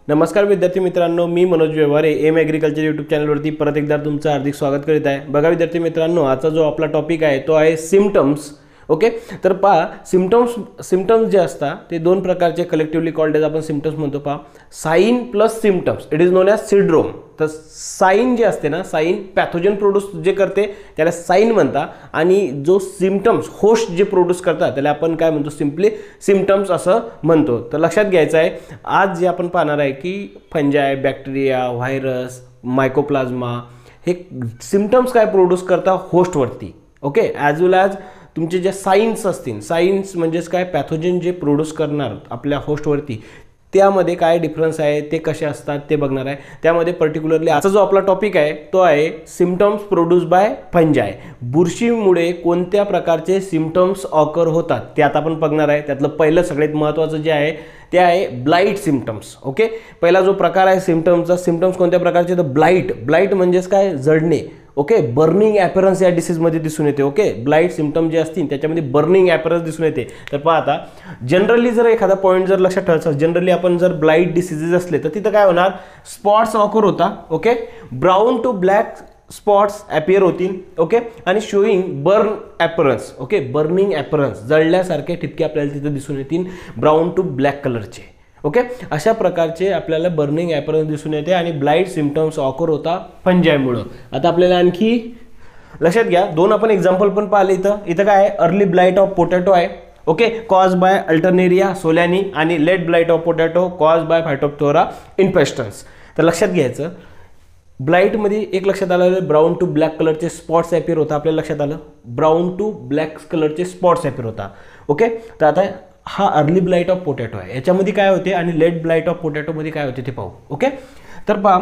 नमस्कार विद्यार्थी मित्रांनो, मी Manoj Vyavahare M agriculture YouTube चॅनलवरती परत एकदा तुमचं हार्दिक स्वागत करीत आहे। बघा विद्यार्थी मित्रांनो, आजचा जो आपला टॉपिक आहे तो आहे सिम्पटम्स। ओके, तर पहा सिम्पटम्स जे असतात ते दोन प्रकारचे कलेक्टिव्हली कॉल्ड एज आपण सिम्पटम्स म्हणतो। पहा, sign plus symptoms, it is known as syndrome. तर साइन जे असते ना, साइन पॅथोजन प्रोड्यूस जे करते त्याला साइन म्हणतात, आणि जो सिम्पटम्स होस्ट जे प्रोड्यूस करतात त्याला आपण काय म्हणतो, सिम्पली सिम्पटम्स असं म्हणतो। तर लक्षात घ्यायचं आहे, आज जे आपण पाहणार आहे की फंजाय, बॅक्टेरिया, व्हायरस, मायकोप्लाझ्मा हे सिम्पटम्स काय प्रोड्यूस करतात होस्टवरती। ओके, ॲज वेल ॲज तुमचे जे साइन्स असतील, साइन्स म्हणजेच काय पॅथोजन जे प्रोड्यूस करणार आपल्या होस्टवरती, त्यामध्ये काय डिफरन्स आहे, ते कसे असतात ते बघणार आहे। त्यामध्ये पर्टिक्युलरली आजचा जो आपला टॉपिक आहे तो आहे सिम्पटम्स प्रोड्यूस बाय फंजाय। बुरशीमुळे कोणत्या प्रकारचे सिम्पटम्स ऑकर होतात ते आता आपण बघणार आहे। त्यातलं पहिलं सगळ्यात महत्त्वाचं जे आहे ते आहे ब्लाइट सिम्पटम्स। ओके, पहिला जो प्रकार आहे सिम्पटम्सचा, सिम्पटम्स कोणत्या प्रकारचे, तर ब्लाइट म्हणजेच काय, जळणे। ओके, बर्निंग ॲपरन्स या डिसीजमध्ये दिसून येते। ओके, ब्लाइट सिम्पटम जे असतील त्याच्यामध्ये बर्निंग ॲपरन्स दिसून येते। तर पहा आता जनरली जर एखादा पॉईंट जर लक्षात ठेवायचा, जनरली आपण जर ब्लाइट डिसीजेस असले तर तिथं काय होणार, स्पॉट्स ऑकर होता। Okay, brown to black spots appear होतील। ओके, आणि showing burn appearance. Okay, burning appearance, जळल्यासारखे ठिपके आपल्याला तिथं दिसून येतील ब्राऊन टू ब्लॅक कलरचे। ओके, अशा प्रकारचे आपल्याला बर्निंग ॲपरन्स दिसून येते आणि ब्लाइट सिम्पटम्स ऑकर होता फंजायमुळे। आता आपल्याला आणखी लक्षात घ्या, दोन आपण एक्झाम्पल पण पाहिले। इथं काय आहे, अर्ली ब्लाइट ऑफ पोटॅटो आहे। Okay, cause by Alternaria solani, आणि late blight of potato cause by Phytophthora infestans. तर लक्षात घ्यायचं, ब्लाइटमध्ये एक लक्षात आलं, ब्राऊन टू ब्लॅक कलरचे स्पॉट्स ॲपियर होता। आपल्याला लक्षात आलं ब्राऊन टू ब्लॅक कलरचे स्पॉट्स ॲपियर होता। ओके, तर आता हा अर्ली ब्लाइट ऑफ पोटॅटो आहे, याच्यामध्ये काय होते, आणि लेट ब्लाइट ऑफ पोटॅटोमध्ये काय होते ते पाहू। ओके, तर पहा,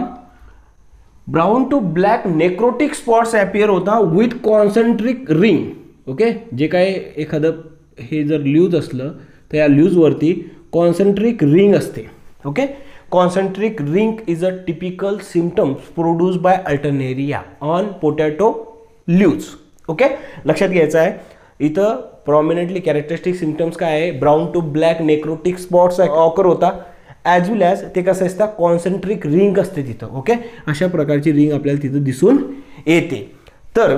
brown to black necrotic spots appear होता विथ कॉन्सेंट्रिक रिंग। ओके, जे काय एखादं हे जर ल्यूज असलं तर या ल्यूजवरती कॉन्सेंट्रिक रिंग असते। Okay, concentric ring is a typical symptoms produce by Alternaria on potato leaves. Okay, लक्षात घ्यायचं आहे, इथं प्रॉमिनेंटली कॅरेक्टरिस्टिक सिम्पटम्स काय आहे, brown to black necrotic spots occur होता, ॲज वेल ॲज ते कसं असतं, कॉन्सेंट्रिक रिंग असते तिथं। ओके, अशा प्रकारची रिंग आपल्याला तिथं दिसून येते। तर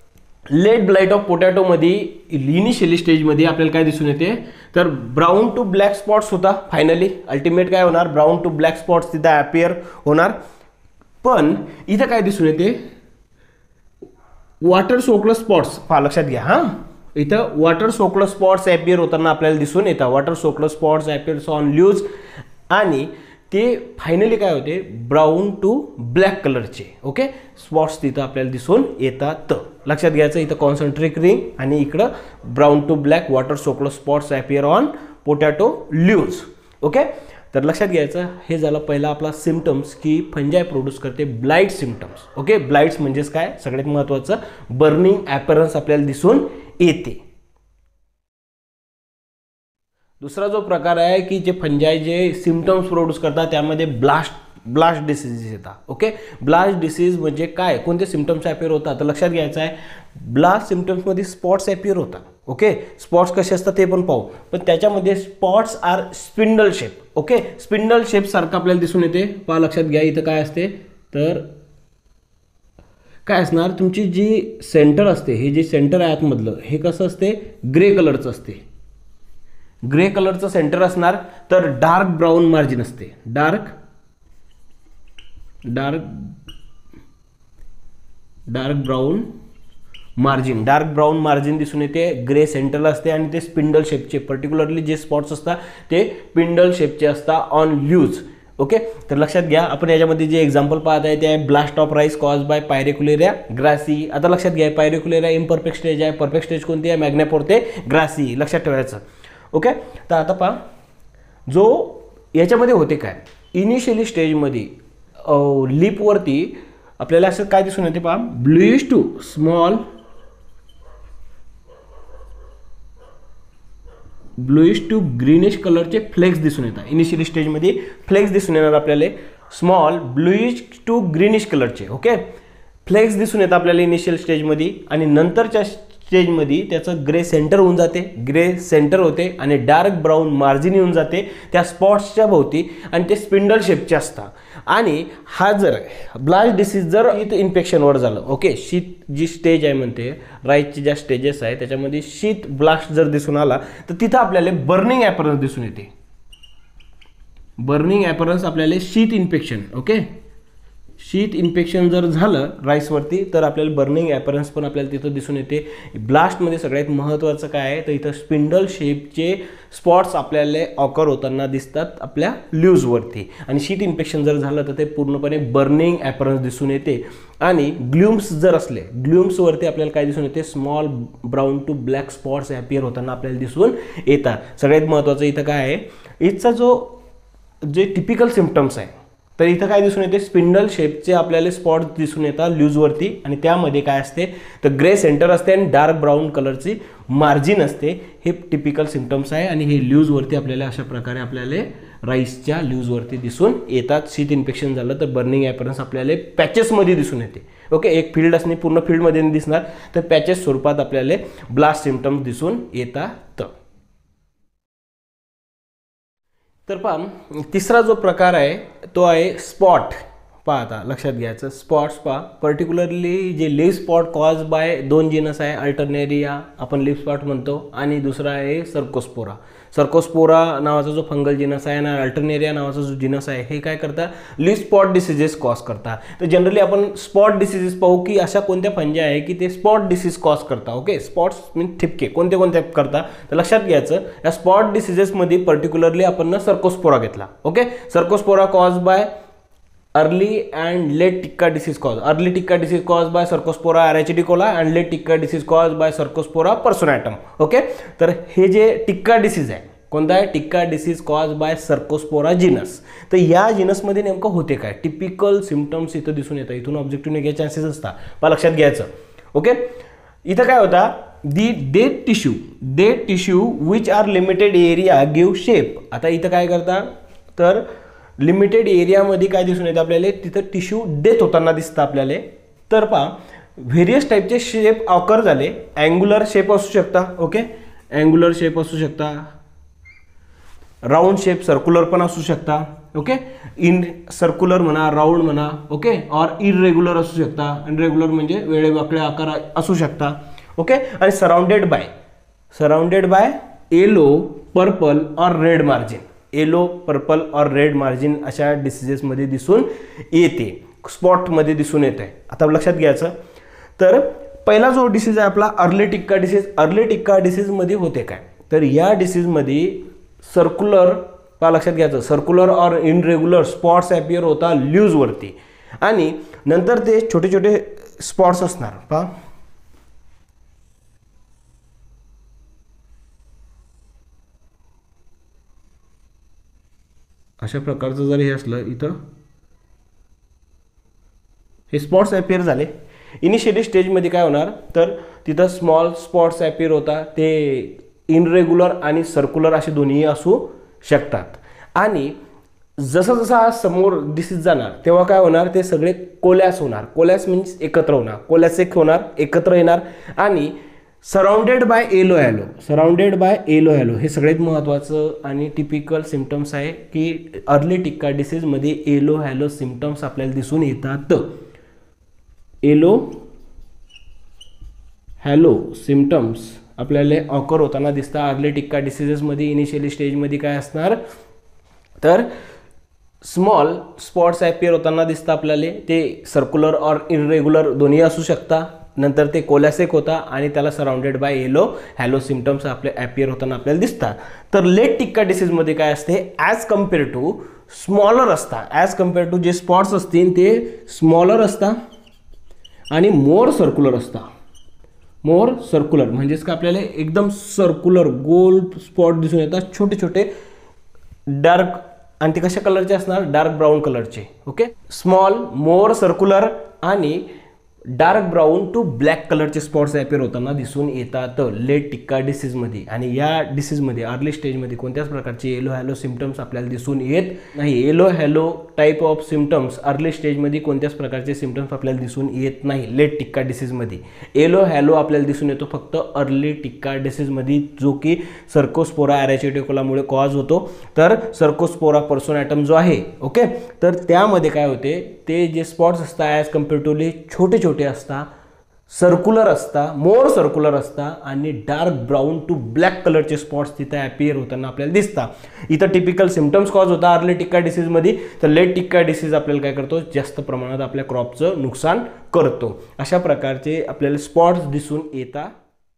लेट ब्लाइट ऑफ पोटॅटोमध्ये इनिशियली स्टेजमध्ये आपल्याला काय दिसून येते, तर ब्राऊन टू ब्लॅक स्पॉट्स होता। फायनली अल्टिमेट काय होणार, ब्राऊन टू ब्लॅक स्पॉट्स तिथं ॲपियर होणार। पण इथं काय दिसून येते, वॉटर सोकड स्पॉट्स, पहा लक्षात घ्या, हां इथं वॉटर सोकड स्पॉट्स ॲपियर होताना आपल्याला दिसून येतात, water soaked spots appears on leaves, आणि ते फायनली काय होते, ब्राऊन टू ब्लॅक कलरचे ओके स्पॉट्स तिथं आपल्याला दिसून येतात। लक्षात घ्यायचं, इथं कॉन्सन्ट्रिक रिंग आणि इकडं brown to black water soaked spots appear on potato leaves. Okay, तर लक्षात घ्यायचं, हे झालं पहिला आपला सिम्पटम्स की फंजाय प्रोड्यूस करते ब्लाइट सिम्पटम्स। ओके, ब्लाइट्स म्हणजेच काय, सगळ्यात महत्त्वाचं बर्निंग ॲपरन्स आपल्याला दिसून येते। दुसरा जो प्रकार आहे की जे फंजाय जे सिम्पटम्स प्रोड्यूस करतात त्यामध्ये ब्लास्ट डिसीज येतात। ओके, ब्लास्ट डिसीज म्हणजे काय, कोणते सिम्पटम्स ॲपियर होतात, तर लक्षात घ्यायचं आहे, ब्लास्ट सिम्पटम्समध्ये स्पॉट्स ॲपियर होतात। ओके, स्पॉट्स कसे असतात ते पण पाहू, पण त्याच्यामध्ये spots are spindle shape. Okay, spindle shape सारखं आपल्याला दिसून येते। पहा लक्षात घ्या, इथं काय असते, तर काय असणार, तुमची जी सेंटर असते, हे जे सेंटर आहे आतमधलं, हे कसं असते, ग्रे कलरचं असते, ग्रे कलरचं सेंटर असणार। तर डार्क ब्राऊन मार्जिन असते, डार्क ब्राऊन मार्जिन दिसून येते, ग्रे सेंटरला असते, आणि ते स्पिंडल शेपचे, पर्टिक्युलरली जे स्पॉट्स असतात ते स्पिंडल शेपचे असतात ऑन ल्यूज। ओके, तर लक्षात घ्या, आपण याच्यामध्ये जे एक्झाम्पल पाहत आहे ते आहे blast of rice cause by Pyricularia grisea. आता लक्षात घ्या, पायरेक्युलेरिया इम्परफेक्ट स्टेज आहे, परफेक्ट स्टेज कोणती आहे, मॅग्नापोर्ते ग्रासी, लक्षात ठेवायचं। ओके, तर आता पहा, जो याच्यामध्ये होते काय, इनिशियली स्टेजमध्ये लिपवरती आपल्याला असं काय दिसून येते, पहा bluish to small bluish to greenish कलरचे फ्लेक्स दिसून येतात। इनिशियली स्टेजमध्ये फ्लेक्स दिसून येणार आपल्याला, स्मॉल ब्लूइश टू ग्रीनिश कलरचे ओके फ्लेक्स दिसून येतात आपल्याला इनिशियल स्टेजमध्ये, आणि नंतरच्या स्टेजमध्ये त्याचं ग्रे सेंटर होऊन जाते, ग्रे सेंटर होते आणि डार्क ब्राऊन मार्जिन येऊन जाते त्या स्पॉट्सच्या भोवती आणि ते स्पिंडल शेपचे असतात. आणि हा जर ब्लास्ट डिसीज जर इथं इन्फेक्शनवर झालं, ओके, शीत जी स्टेज आहे म्हणते राईसची ज्या स्टेजेस आहे त्याच्यामध्ये शीत ब्लास्ट जर दिसून आला तर तिथं आपल्याला बर्निंग ॲपरन्स दिसून येते. बर्निंग ॲपरन्स आपल्याला sheath infection, okay, sheath infection जर झालं राईसवरती तर आपल्याला बर्निंग ॲपरन्स पण आपल्याला तिथं दिसून येते. ब्लास्टमध्ये सगळ्यात महत्त्वाचं काय आहे तर इथं स्पिंडल शेपचे स्पॉट्स आपल्याला ऑकर होताना दिसतात आपल्या ल्यूजवरती. आणि शीत इन्फेक्शन जर झालं तर ते पूर्णपणे बर्निंग ॲपरन्स दिसून येते. आणि ग्ल्यूम्स जर असले, ग्ल्यूम्सवरती आपल्याला काय दिसून येते, small brown to black spots appear होताना आपल्याला दिसून येतात. सगळ्यात महत्त्वाचं इथं काय आहे, इथचा जे टिपिकल सिम्पटम्स आहे तर इथं काय दिसून येते, स्पिंडल शेपचे आपल्याला स्पॉट दिसून येतात ल्यूजवरती आणि त्यामध्ये काय असते तर ग्रे सेंटर असते आणि डार्क ब्राऊन कलरची मार्जिन असते. हे टिपिकल सिम्पटम्स आहे आणि हे ल्यूजवरती आपल्याला अशा प्रकारे आपल्याला राईसच्या ल्यूजवरती दिसून येतात. शीत इन्फेक्शन झालं तर बर्निंग ॲपरन्स आपल्याला पॅचेसमध्ये दिसून येते. ओके, एक फील्ड असणे पूर्ण फील्डमध्ये दिसणार तर पॅचेस स्वरूपात आपल्याला ब्लास्ट सिम्पटम्स दिसून येतात. तर पहा तिसरा जो प्रकार आहे तो आहे स्पॉट. पहा आता लक्षात घ्यायचं, स्पॉट्स पहा पर्टिक्युलरली जे लिव्ह स्पॉट कॉज बाय दोन जीनस आहे, अल्टरनेरिया आपण लिव्ह स्पॉट म्हणतो आणि दुसरा आहे सर्कोस्पोरा. सर्कोस्पोरा नावाचा जो फंगल जिनस आहे आणि अल्टरनेरिया नावाचा जो जिनस आहे हे काय करतात, लिव्ह स्पॉट डिसीजेस कॉज करतात. तर जनरली आपण स्पॉट डिसीजेस पाहू की अशा कोणत्या फंजा आहे की ते स्पॉट डिसीज कॉज करतात. ओके, स्पॉट्स मीन ठिपके कोणते कोणते करतात तर लक्षात घ्यायचं या स्पॉट डिसीजेसमध्ये पर्टिक्युलरली आपण सर्कोस्पोरा घेतला. Okay, Cercospora cause by early and late tikka disease cause, early tikka disease cause by Cercospora arachidicola and late tikka disease cause by Cercospora personatum. Okay, तर हे जे टिक्का डिसीज आहे कोणता आहे, tikka disease cause by Cercospora genus. तर या जिनसमध्ये नेमकं होते काय, टिपिकल सिम्पटम्स इथं दिसून येतात. इथून ऑब्जेक्टिव्ह निघायचे चान्सेस असतात, पण लक्षात घ्यायचं. ओके, इथं काय होता, the dead tissue which are limited area give shape. आता इथं काय करता तर लिमिटेड एरियामध्ये काय दिसून येतं आपल्याला, तिथं टिश्यू डेथ होताना दिसतं आपल्याला. तर पहा व्हेरियस टाईपचे शेप ऑकर झाले. अँग्युलर शेप असू शकता, ओके, अँग्युलर शेप असू शकता, राऊंड शेप सर्क्युलर पण असू शकता. ओके, इन सर्क्युलर म्हणा, राऊंड म्हणा, ओके, और इरेग्युलर असू शकता. इरेग्युलर म्हणजे वेळेवाकळे आकार असू शकता. ओके, आणि surrounded by yellow, purple or red margin. Yellow, purple or red margin अशा डिसीजेसमध्ये दिसून येते, स्पॉटमध्ये दिसून येत आहे. आता लक्षात घ्यायचं, तर पहिला जो डिसीज आहे आपला early tikka disease. Early tikka डिसीजमध्ये होते काय तर या डिसीजमध्ये सर्क्युलर, पहा लक्षात घ्यायचं, सर्क्युलर और इनरेग्युलर स्पॉट्स ॲपियर होता ल्यूजवरती आणि नंतर ते छोटे छोटे स्पॉट्स असणार. पहा अशा प्रकारचं जर हे असलं इथं हे स्पॉट्स ॲपियर झाले. इनिशियली स्टेजमध्ये काय होणार तर तिथं स्मॉल स्पॉट्स ॲपियर होता, ते इनरेग्युलर आणि सर्क्युलर असे दोन्ही असू शकतात. आणि जसं जसं हा समोर डिसीज जाणार तेव्हा काय होणार, ते सगळे कोलॅस होणार. कोलॅस मीन्स एकत्र होणार, कोलॅसिक होणार, एकत्र येणार आणि surrounded by yellow halo. Surrounded by yellow halo हे सगळ्यात महत्त्वाचं आणि टिपिकल सिम्पटम्स आहे की अर्ली टिक्का डिसीजमध्ये येलो हॅलो सिम्पटम्स आपल्याला दिसून येतात. येलो हॅलो सिम्पटम्स आपल्याला ऑकर होताना दिसतात अर्ली टिक्का डिसीजेसमध्ये. इनिशियली स्टेजमध्ये काय असणार तर स्मॉल स्पॉट्स ॲपियर होताना दिसतं आपल्याला, ते सर्क्युलर और इरेग्युलर दोन्ही असू शकता. नंतर ते कोलॅसिक होता आणि त्याला surrounded by yellow halo symptoms आपले ॲपियर होताना आपल्याला दिसतात. तर लेट टिक्का डिसीजमध्ये काय असते, ॲज कम्पेअर टू स्मॉलर असतात. ॲज कम्पेअर टू जे स्पॉट्स असतील ते स्मॉलर असतात आणि मोर सर्क्युलर असतात. मोर सर्क्युलर म्हणजेच का आपल्याला एकदम सर्क्युलर गोल स्पॉट दिसून येतात, छोटे छोटे डार्क, आणि ते कशा कलरचे असणार, डार्क ब्राऊन कलरचे. ओके, स्मॉल, मोर सर्क्युलर आणि डार्क ब्राऊन टू ब्लॅक कलरचे स्पॉट्स ॲपियर होताना दिसून येतात लेट टिक्का डिसीजमध्ये. आणि या डिसीजमध्ये अर्ली स्टेजमध्ये कोणत्याच प्रकारचे येलो हॅलो सिम्पटम्स आपल्याला दिसून येत नाही. Yellow halo type of symptoms early स्टेजमध्ये कोणत्याच प्रकारचे सिम्पटम्स आपल्याला दिसून येत नाही लेट टिक्का डिसीजमध्ये. येलो हॅलो आपल्याला दिसून येतो फक्त अर्ली टिक्का डिसीजमध्ये, जो की सर्कोस्पोरा ॲरेचिटिकोलामुळे कॉज होतो. तर सर्कोस्पोरा पर्सोनॅटम जो आहे, ओके, तर त्यामध्ये काय होते, ते जे स्पॉट्स असतात ॲज कम्पेअर्टिव्हली छोटे छोटे असतात, सर्क्युलर असतात, मोर सर्क्युलर असतात आणि डार्क ब्राऊन टू ब्लॅक कलरचे स्पॉट्स तिथे ॲपियर होताना आपल्याला दिसतात. इथं टिपिकल सिम्पटम्स कॉज होता अर्ली टिक्का डिसीजमध्ये. तर लेट टिक्का डिसीज आपल्याला काय करतो, जास्त प्रमाणात आपल्या क्रॉपचं नुकसान करतो. अशा प्रकारचे आपल्याला स्पॉट्स दिसून येतात.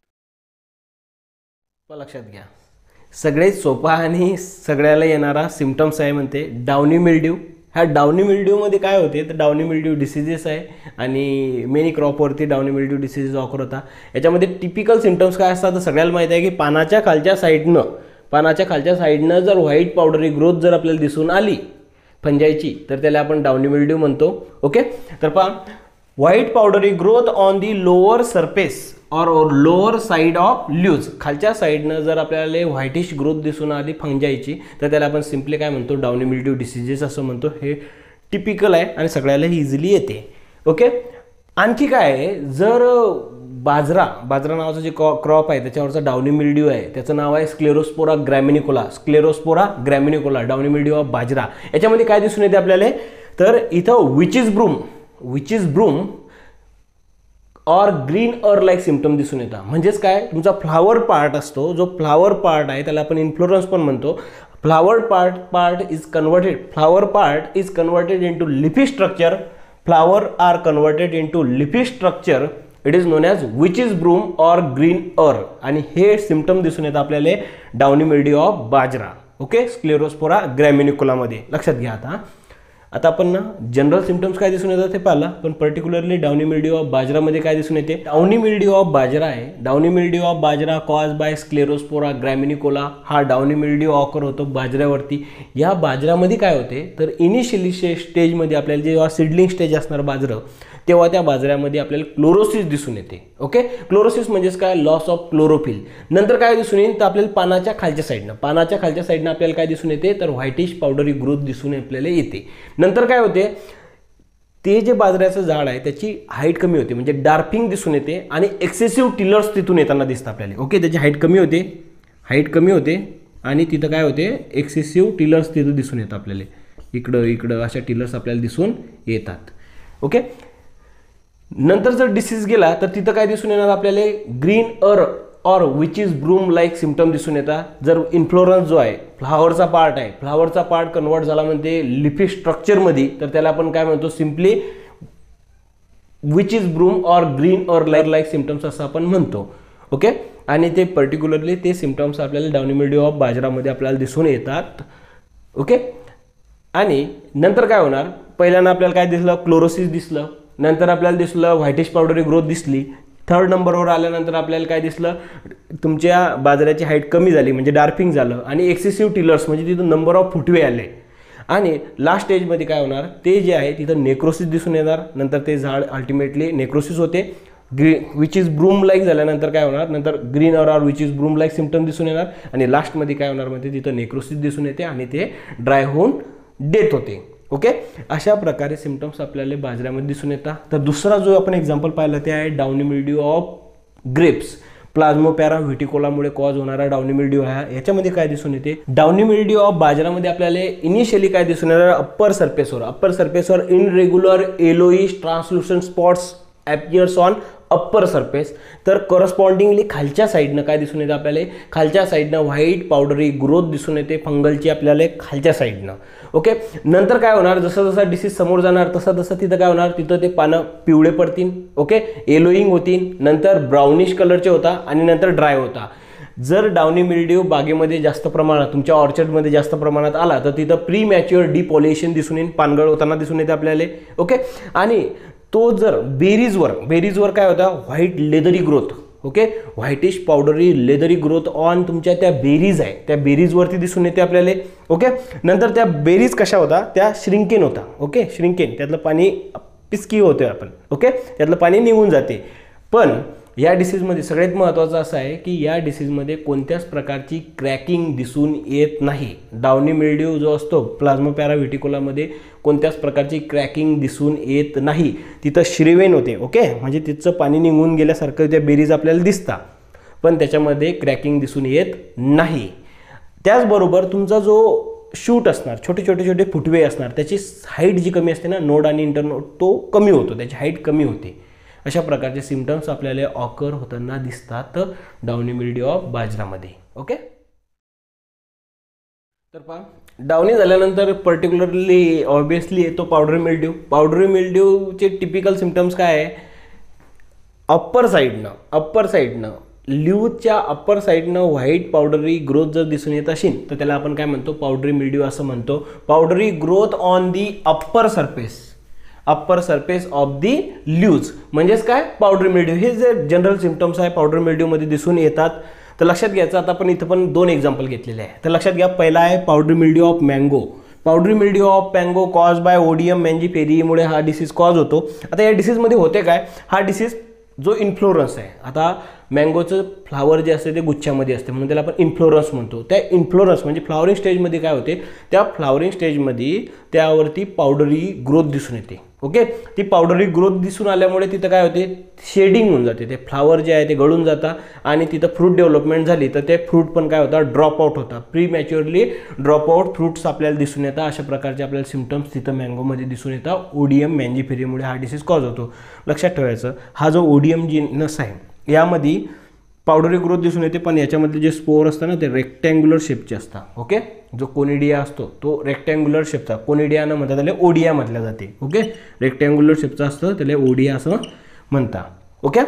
लक्षात घ्या, सगळ्यात सोपा आणि सगळ्याला येणारा सिम्पटम्स आहे म्हणते डाउनी मिल्ड्यू. ह्या डाउनी मिल्ड्यूमध्ये काय होते, तर डाउनी मिल्ड्यू डिसीजेस आहे आणि मेनी क्रॉपवरती डाउनी मिल्ड्यू डिसीजेस ऑकर होता. याच्यामध्ये टिपिकल सिम्पटम्स काय असतात, तर सगळ्याला माहिती आहे की पानाच्या खालच्या साईडनं जर व्हाईट पावडरी ग्रोथ जर आपल्याला दिसून आली फंजाईची, तर त्याला आपण डाउनी मिल्ड्यू म्हणतो. ओके, तर पहा, white powdery growth on the lower surface or lower side of leaves, खालच्या साईडनं जर आपल्याला व्हाईटिश ग्रोथ दिसून आली फंजाईची, तर त्याला आपण सिम्पली काय म्हणतो, डाउनी मिल्ड्यू डिसीजेस असं म्हणतो. हे टिपिकल आहे आणि सगळ्याला इझिली येते. ओके, आणखी काय आहे, जर बाजरा नावाचं जे क्रॉप आहे त्याच्यावरचा डाउनी मिल्ड्यू आहे, त्याचं नाव आहे Sclerospora graminicola, downy mildew of bajra. याच्यामध्ये काय दिसून येते आपल्याला, तर इथं witches broom or green ear like symptom दिसून येतात. म्हणजेच काय, तुमचा फ्लावर पार्ट असतो, जो फ्लावर पार्ट आहे त्याला आपण इन्फ्लोरन्स पण म्हणतो. Flower part is converted into leafy structure. Flower are converted into leafy structure. It is known as witches broom or green ear. आणि हे सिम्पटम दिसून येतात आपल्याला downy mildew of bajra. Okay, Sclerospora ग्रॅमिनिकोलामध्ये. लक्षात घ्या. आता आपण ना जनरल सिम्पटम्स काय दिसून येतात ते पाहिलं, पण पर्टिक्युलरली डाउनी मिल्ड्यू ऑफ बाजरामध्ये काय दिसून येते. डाउनी मिल्ड्यू ऑफ बाजरा आहे. Downy mildew of bajra cause by Sclerospora graminicola. हा डाउनी मिल्ड्यू ऑकर होतो बाजऱ्यावरती. या बाजऱ्यामध्ये काय होते, तर इनिशियली स्टेजमध्ये आपल्याला जेव्हा सिडलिंग स्टेज असणार बाजरं, तेव्हा त्या बाजऱ्यामध्ये आपल्याला क्लोरोसिस दिसून येते. ओके, क्लोरोसिस म्हणजेच काय, लॉस ऑफ क्लोरोफिल. नंतर काय दिसून येईल, तर आपल्याला पानाच्या खालच्या साईडनं आपल्याला काय दिसून येते, तर व्हाईटिश पावडरी ग्रोथ दिसून आपल्याला येते. नंतर काय होते, ते जे बाजऱ्याचं झाड आहे त्याची हाईट कमी होते, म्हणजे डार्पिंग दिसून येते आणि एक्सेसिव्ह टिलर्स तिथून येताना दिसतात आपल्याला. ओके, त्याची हाईट कमी होते आणि तिथं काय होते, एक्सेसिव्ह टिलर्स तिथं दिसून येतात आपल्याला. इकडं अशा टिलर्स आपल्याला दिसून येतात. ओके, नंतर जर डिसीज गेला तर तिथं काय दिसून येणार आपल्याला, green ear or which is broom like symptom दिसून येतात. जर इन्फ्लोरन्स जो आहे, फ्लावरचा पार्ट कन्वर्ट झाला म्हणते लिफी स्ट्रक्चरमध्ये, तर त्याला आपण काय म्हणतो, simply which is broom or green or like symptoms असं आपण म्हणतो. ओके, आणि ते पर्टिक्युलरली ते सिम्पटम्स आपल्याला डाउनी मिल्ड्यू ऑफ बाजरामध्ये आपल्याला दिसून येतात. ओके, आणि नंतर काय होणार, पहिल्यांदा आपल्याला काय दिसलं, क्लोरोसिस दिसलं. नंतर आपल्याला दिसलं व्हाईटिश पावडरी ग्रोथ दिसली. थर्ड नंबरवर आल्यानंतर आपल्याला काय दिसलं, तुमच्या बाजऱ्याची हाईट कमी झाली, म्हणजे डार्पिंग झालं आणि एक्सेसिव्ह टिलर्स, म्हणजे तिथं नंबर ऑफ फुटवे आले. आणि लास्ट स्टेजमध्ये काय होणार, ते जे आहे तिथं नेक्रोसिस दिसून येणार. नंतर ते झाड अल्टिमेटली नेक्रोसिस होते. विच इज ब्रूम लाईक झाल्यानंतर काय होणार, नंतर green or which is broom like symptom दिसून येणार. आणि लास्टमध्ये काय होणार, म्हणजे तिथं नेक्रोसिस दिसून येते आणि ते ड्राय होऊन डेथ होते. ओके, अशा प्रकारे सिम्पटम्स आपल्याला बाजऱ्यामध्ये दिसून येतात. तर दुसरा जो आपण एक्झाम्पल पाहिला ते आहे downy mildew of grapes. Plasmopara व्हिटिकोलामुळे कॉज होणारा डाउनी मिल्ड्यू आहे. याच्यामध्ये काय दिसून येते, डाउनी मिल्ड्यू ऑफ बाजरामध्ये आपल्याला इनिशियली काय दिसून येणार, अप्पर सरफेसवर irregular yellowish translucent spots appears on upper surface. तर करस्पॉन्डिंगली खालच्या साईडनं काय दिसून येतं आपल्याला, खालच्या साईडनं व्हाईट पावडरी ग्रोथ दिसून येते फंगलची आपल्याला खालच्या साईडनं. ओके, नंतर काय होणार, जसं जसं डिसीज समोर जाणार तसं तिथं काय होणार, तिथं ते पानं पिवळे पडतील. ओके, येलोईंग होतील, नंतर ब्राउनिश कलरचे होता आणि नंतर ड्राय होता. जर डाउनी मिल्ड्यू बागेमध्ये जास्त प्रमाणात, तुमच्या ऑर्चर्डमध्ये जास्त प्रमाणात आला तर तिथं प्री मॅच्युअर डिपॉल्युशन दिसून येईल, पानगळ होताना दिसून येते आपल्याला. ओके, आणि तो जर बेरीजवर काय होता, white leathery growth. Okay, whitish powdery leathery growth on तुमच्या त्या बेरीज आहे, त्या बेरीजवरती दिसून येते आपल्याला. ओके, नंतर त्या बेरीज कशा होता, त्या श्रिंकेन होता. ओके, श्रिंकेन, त्यातलं पाणी पिसकी होते आपण, ओके, त्यातलं पाणी निघून जाते. पण या डिसीजमध्ये सगळ्यात महत्त्वाचं असं आहे की या डिसीजमध्ये कोणत्याच प्रकारची क्रॅकिंग दिसून येत नाही. डाउनी मिल्ड्यू जो असतो प्लाझ्मोपॅरा व्हिटिकोलामध्ये कोणत्याच प्रकारची क्रॅकिंग दिसून येत नाही. तिथं श्रीवेन होते, ओके, म्हणजे तिथचं पाणी निघून गेल्यासारखं त्या बेरीज आपल्याला दिसतात, पण त्याच्यामध्ये क्रॅकिंग दिसून येत नाही. त्याचबरोबर तुमचा जो शूट असणार, छोटे छोटे छोटे फुटवे असणार, त्याची हाईट जी कमी असते ना, नोड आणि इंटरनोड, तो कमी होतो, त्याची हाईट कमी होते. अशा प्रकारचे सिम्पटम्स आपल्याला ऑकर होताना दिसतात डाउनी मिल्ड्यू ऑफ बाजरामध्ये, ओके. तर पहा, डाउनी झाल्यानंतर पर्टिक्युलरली ऑब्वियसली येतो पावडरी मिल्ड्यू. पावडरी मिल्ड्यूचे टिपिकल सिम्पटम्स काय आहे? अप्पर साईडनं ल्यूजच्या अप्पर साईडनं व्हाईट पावडरी ग्रोथ जर दिसून येत असेल तर त्याला आपण काय म्हणतो? पावडरी मिल्ड्यू असं म्हणतो. Powdery growth on the upper surface of the leaves म्हणजेच काय? Powdery mildew. हे जे जनरल सिम्पटम्स आहे पावडरी मिल्ड्यूमध्ये दिसून येतात. तर लक्षात घ्यायचं, आता आपण इथं पण 2 एक्झाम्पल घेतलेले आहे. तर लक्षात घ्या, पहिला आहे powdery mildew of mango. Powdery mildew of mango cause by Oidium मँजिफेरीमुळे हा डिसीज कॉज होतो. आता या डिसीजमध्ये होते काय? हा डिसीज जो इन्फ्लोरन्स आहे, आता मँगोचं फ्लावर जे असते ते गुच्छामध्ये असते म्हणून त्याला आपण इन्फ्लोरन्स म्हणतो. त्या इन्फ्लोरन्स म्हणजे फ्लावरिंग स्टेजमध्ये काय होते? त्या फ्लावरिंग स्टेजमध्ये त्यावरती पावडरी ग्रोथ दिसून येते, ओके. ती पावडरी ग्रोथ दिसून आल्यामुळे तिथं काय होते? शेडिंग होऊन जाते, ते फ्लावर जे आहे ते गळून जातात आणि तिथं फ्रूट डेव्हलपमेंट झाली तर ते फ्रूट पण काय होतात? ड्रॉप आउट होतात. Prematurely drop out fruits आपल्याला दिसून येतात. अशा प्रकारचे आपल्याला सिम्पटम्स तिथं मँगोमध्ये दिसून येतात. ओडियम मँजिफेरीमुळे हा डिसीज कॉज होतो. लक्षात ठेवायचं, हा जो ओडियम जीनस आहे यामध्ये पावडरी ग्रोथ दिसून येते, पण याच्यामधले जे स्पोर असतात ना ते रेक्टँग्युलर शेपचे असतात, ओके. जो कोनिडिया असतो तो रेक्टँग्युलर शेपचा, कोनिडिया न म्हणतात त्याला ओडिया म्हटल्या जाते, ओके. रेक्टँग्युलर शेपचा असतं त्याला ओडिया असं म्हणतात, ओके.